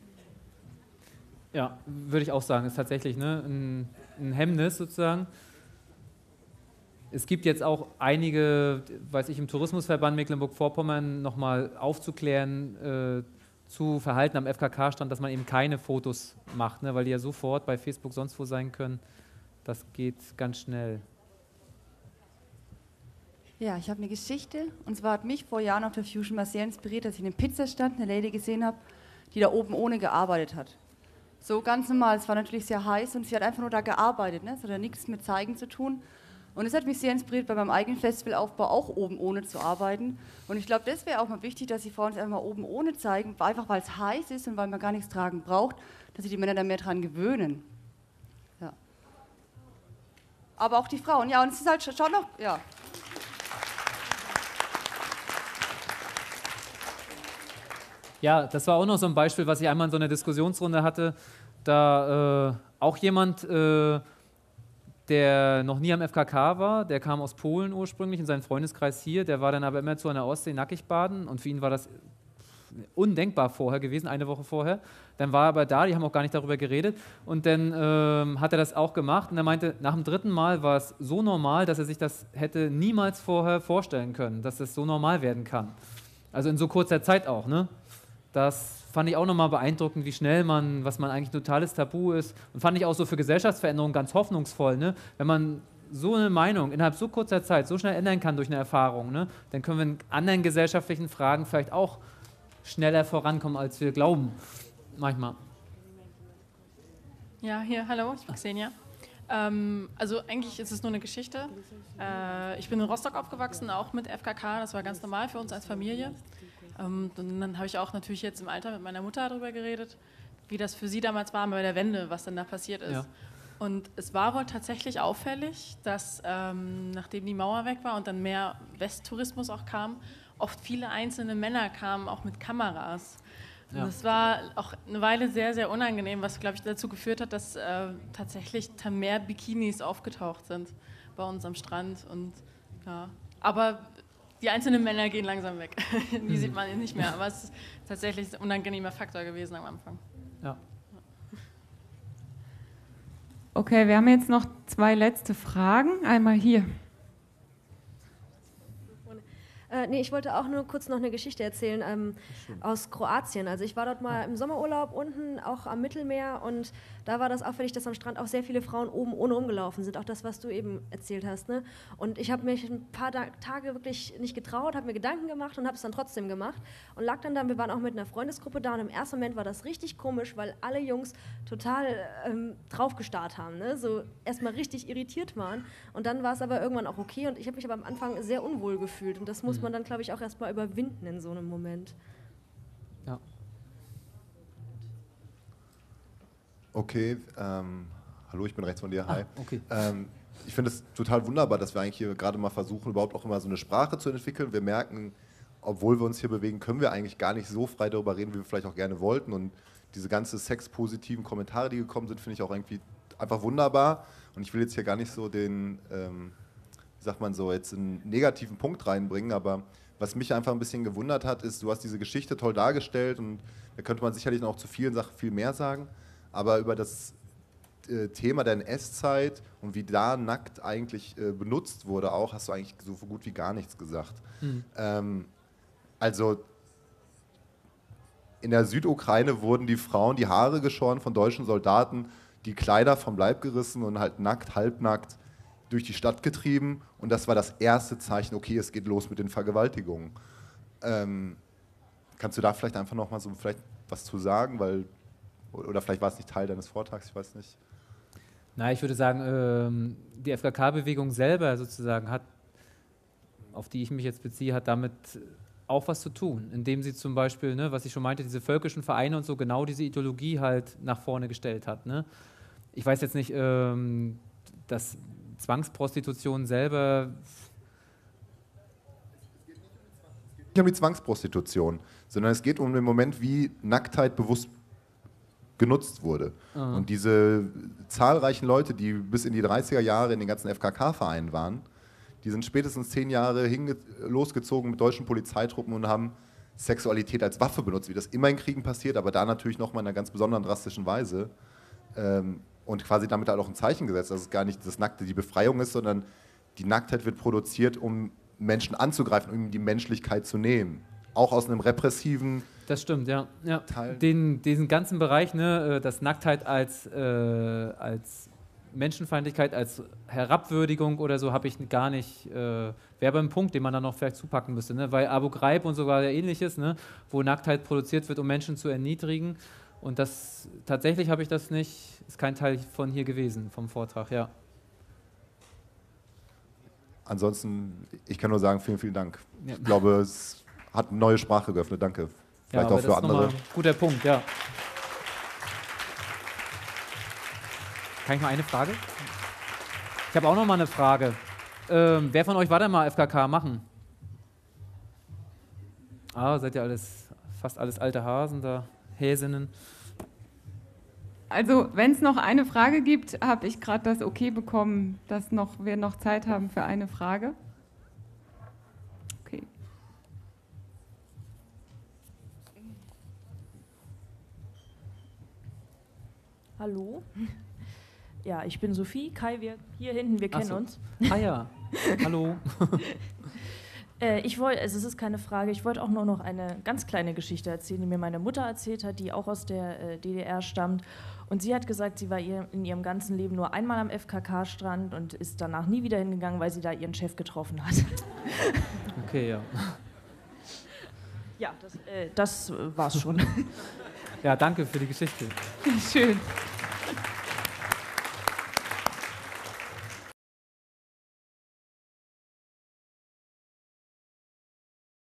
Ja, würde ich auch sagen, ist tatsächlich ne, ein, ein Hemmnis sozusagen. Es gibt jetzt auch einige, weiß ich, im Tourismusverband Mecklenburg-Vorpommern nochmal aufzuklären äh, zu Verhalten am F K K-Stand, dass man eben keine Fotos macht, ne, weil die ja sofort bei Facebook sonst wo sein können. Das geht ganz schnell. Ja, ich habe eine Geschichte, und zwar hat mich vor Jahren auf der Fusion mal sehr inspiriert, dass ich in einem Pizzastand eine Lady gesehen habe, die da oben ohne gearbeitet hat. So ganz normal, es war natürlich sehr heiß und sie hat einfach nur da gearbeitet, ne? Es hat ja nichts mit Zeigen zu tun. Und es hat mich sehr inspiriert, bei meinem eigenen Festivalaufbau auch oben ohne zu arbeiten. Und ich glaube, das wäre auch mal wichtig, dass die Frauen sich einfach mal oben ohne zeigen, einfach weil es heiß ist und weil man gar nichts tragen braucht, dass sich die Männer da mehr dran gewöhnen. Ja. Aber auch die Frauen, ja, und es ist halt schon noch, ja. Ja, das war auch noch so ein Beispiel, was ich einmal in so einer Diskussionsrunde hatte, da äh, auch jemand, äh, der noch nie am F K K war, der kam aus Polen ursprünglich, in seinem Freundeskreis hier, der war dann aber immer zu einer Ostsee nackig baden und für ihn war das undenkbar vorher gewesen, eine Woche vorher. Dann war er aber da, die haben auch gar nicht darüber geredet und dann ähm, hat er das auch gemacht und er meinte, nach dem dritten Mal war es so normal, dass er sich das hätte niemals vorher vorstellen können, dass das so normal werden kann. Also in so kurzer Zeit auch, ne? Das fand ich auch nochmal beeindruckend, wie schnell man, was man eigentlich totales Tabu ist. Und fand ich auch so für Gesellschaftsveränderungen ganz hoffnungsvoll. Ne? Wenn man so eine Meinung innerhalb so kurzer Zeit so schnell ändern kann durch eine Erfahrung, ne? Dann können wir in anderen gesellschaftlichen Fragen vielleicht auch schneller vorankommen, als wir glauben. Manchmal. Ja, hier, hallo, ich bin Xenia. Ähm, also eigentlich ist es nur eine Geschichte. Äh, ich bin in Rostock aufgewachsen, auch mit F K K. Das war ganz normal für uns als Familie. Ähm, und dann habe ich auch natürlich jetzt im Alter mit meiner Mutter darüber geredet, wie das für sie damals war bei der Wende, was dann da passiert ist. Ja. Und es war wohl tatsächlich auffällig, dass ähm, nachdem die Mauer weg war und dann mehr Westtourismus auch kam, oft viele einzelne Männer kamen, auch mit Kameras. Und ja. Das war auch eine Weile sehr, sehr unangenehm, was, glaube ich, dazu geführt hat, dass äh, tatsächlich mehr Bikinis aufgetaucht sind bei uns am Strand. Und, ja. Aber die einzelnen Männer gehen langsam weg. Die sieht man nicht mehr. Aber es ist tatsächlich ein unangenehmer Faktor gewesen am Anfang. Ja. Okay, wir haben jetzt noch zwei letzte Fragen. Einmal hier. Äh, nee, ich wollte auch nur kurz noch eine Geschichte erzählen ähm, aus Kroatien. Also ich war dort mal im Sommerurlaub unten, auch am Mittelmeer, und da war das auffällig, dass am Strand auch sehr viele Frauen oben ohne rumgelaufen sind. Auch das, was du eben erzählt hast. Ne? Und ich habe mich ein paar da Tage wirklich nicht getraut, habe mir Gedanken gemacht und habe es dann trotzdem gemacht. Und lag dann da, wir waren auch mit einer Freundesgruppe da und im ersten Moment war das richtig komisch, weil alle Jungs total ähm, draufgestarrt haben. Ne? So erstmal richtig irritiert waren. Und dann war es aber irgendwann auch okay und ich habe mich aber am Anfang sehr unwohl gefühlt. Und das muss man dann, glaube ich, auch erstmal überwinden in so einem Moment. Ja. Okay, ähm, hallo, ich bin rechts von dir, hi. Ah, okay. Ähm, ich finde es total wunderbar, dass wir eigentlich hier gerade mal versuchen, überhaupt auch immer so eine Sprache zu entwickeln. Wir merken, obwohl wir uns hier bewegen, können wir eigentlich gar nicht so frei darüber reden, wie wir vielleicht auch gerne wollten. Und diese ganzen sexpositiven Kommentare, die gekommen sind, finde ich auch irgendwie einfach wunderbar. Und ich will jetzt hier gar nicht so den, ähm, wie sagt man so, jetzt einen negativen Punkt reinbringen, aber was mich einfach ein bisschen gewundert hat, ist, du hast diese Geschichte toll dargestellt und da könnte man sicherlich noch zu vielen Sachen viel mehr sagen, aber über das äh, Thema der N S-Zeit und wie da nackt eigentlich äh, benutzt wurde auch, hast du eigentlich so gut wie gar nichts gesagt. Mhm. Ähm, also in der Südukraine wurden die Frauen die Haare geschoren von deutschen Soldaten, die Kleider vom Leib gerissen und halt nackt, halbnackt durch die Stadt getrieben und das war das erste Zeichen, okay, es geht los mit den Vergewaltigungen. Ähm, kannst du da vielleicht einfach noch mal so vielleicht was zu sagen, weil, oder vielleicht war es nicht Teil deines Vortrags, ich weiß nicht. Na, ich würde sagen, ähm, die F K K-Bewegung selber sozusagen hat, auf die ich mich jetzt beziehe, hat damit auch was zu tun, indem sie zum Beispiel, ne, was ich schon meinte, diese völkischen Vereine und so, genau diese Ideologie halt nach vorne gestellt hat. Ne? Ich weiß jetzt nicht, ähm, dass Zwangsprostitution selber... Es geht nicht um die Zwangsprostitution, sondern es geht um den Moment, wie Nacktheit bewusst genutzt wurde. Aha. Und diese zahlreichen Leute, die bis in die dreißiger Jahre in den ganzen F K K-Vereinen waren, die sind spätestens zehn Jahre losgezogen mit deutschen Polizeitruppen und haben Sexualität als Waffe benutzt, wie das immer in Kriegen passiert, aber da natürlich nochmal in einer ganz besonderen drastischen Weise. Ähm, und quasi damit halt auch ein Zeichen gesetzt, dass es gar nicht das Nackte die Befreiung ist, sondern die Nacktheit wird produziert, um Menschen anzugreifen, um ihnen die Menschlichkeit zu nehmen. Auch aus einem repressiven Das stimmt, ja. ja. Teil. Den, diesen ganzen Bereich, ne, dass Nacktheit als, äh, als Menschenfeindlichkeit, als Herabwürdigung oder so, habe ich gar nicht, äh, wäre aber ein Punkt, den man dann noch vielleicht zupacken müsste, ne? Weil Abu Ghraib und sogar ähnliches, ne? Wo Nacktheit produziert wird, um Menschen zu erniedrigen. Und das, tatsächlich habe ich das nicht, ist kein Teil von hier gewesen, vom Vortrag, ja. Ansonsten, ich kann nur sagen, vielen, vielen Dank. Ja. Ich glaube, es hat eine neue Sprache geöffnet, danke. Vielleicht ja, auch für das ist andere. ein guter Punkt, ja. Kann ich mal eine Frage? Ich habe auch noch mal eine Frage. Ähm, wer von euch war denn mal F K K machen? Ah, seid ihr alles, fast alles alte Hasen da, Häsinnen. Also, wenn es noch eine Frage gibt, habe ich gerade das Okay bekommen, dass noch, wir noch Zeit haben für eine Frage. Okay. Hallo. Ja, ich bin Sophie. Kai, wir hier hinten, wir kennen so. uns. Ah ja, hallo. äh, ich wollte, also es ist keine Frage, ich wollte auch nur noch eine ganz kleine Geschichte erzählen, die mir meine Mutter erzählt hat, die auch aus der äh, D D R stammt. Und sie hat gesagt, sie war ihr, in ihrem ganzen Leben nur einmal am F K K-Strand und ist danach nie wieder hingegangen, weil sie da ihren Chef getroffen hat. Okay, ja. Ja, das, äh, das war's schon. Ja, danke für die Geschichte. Schön.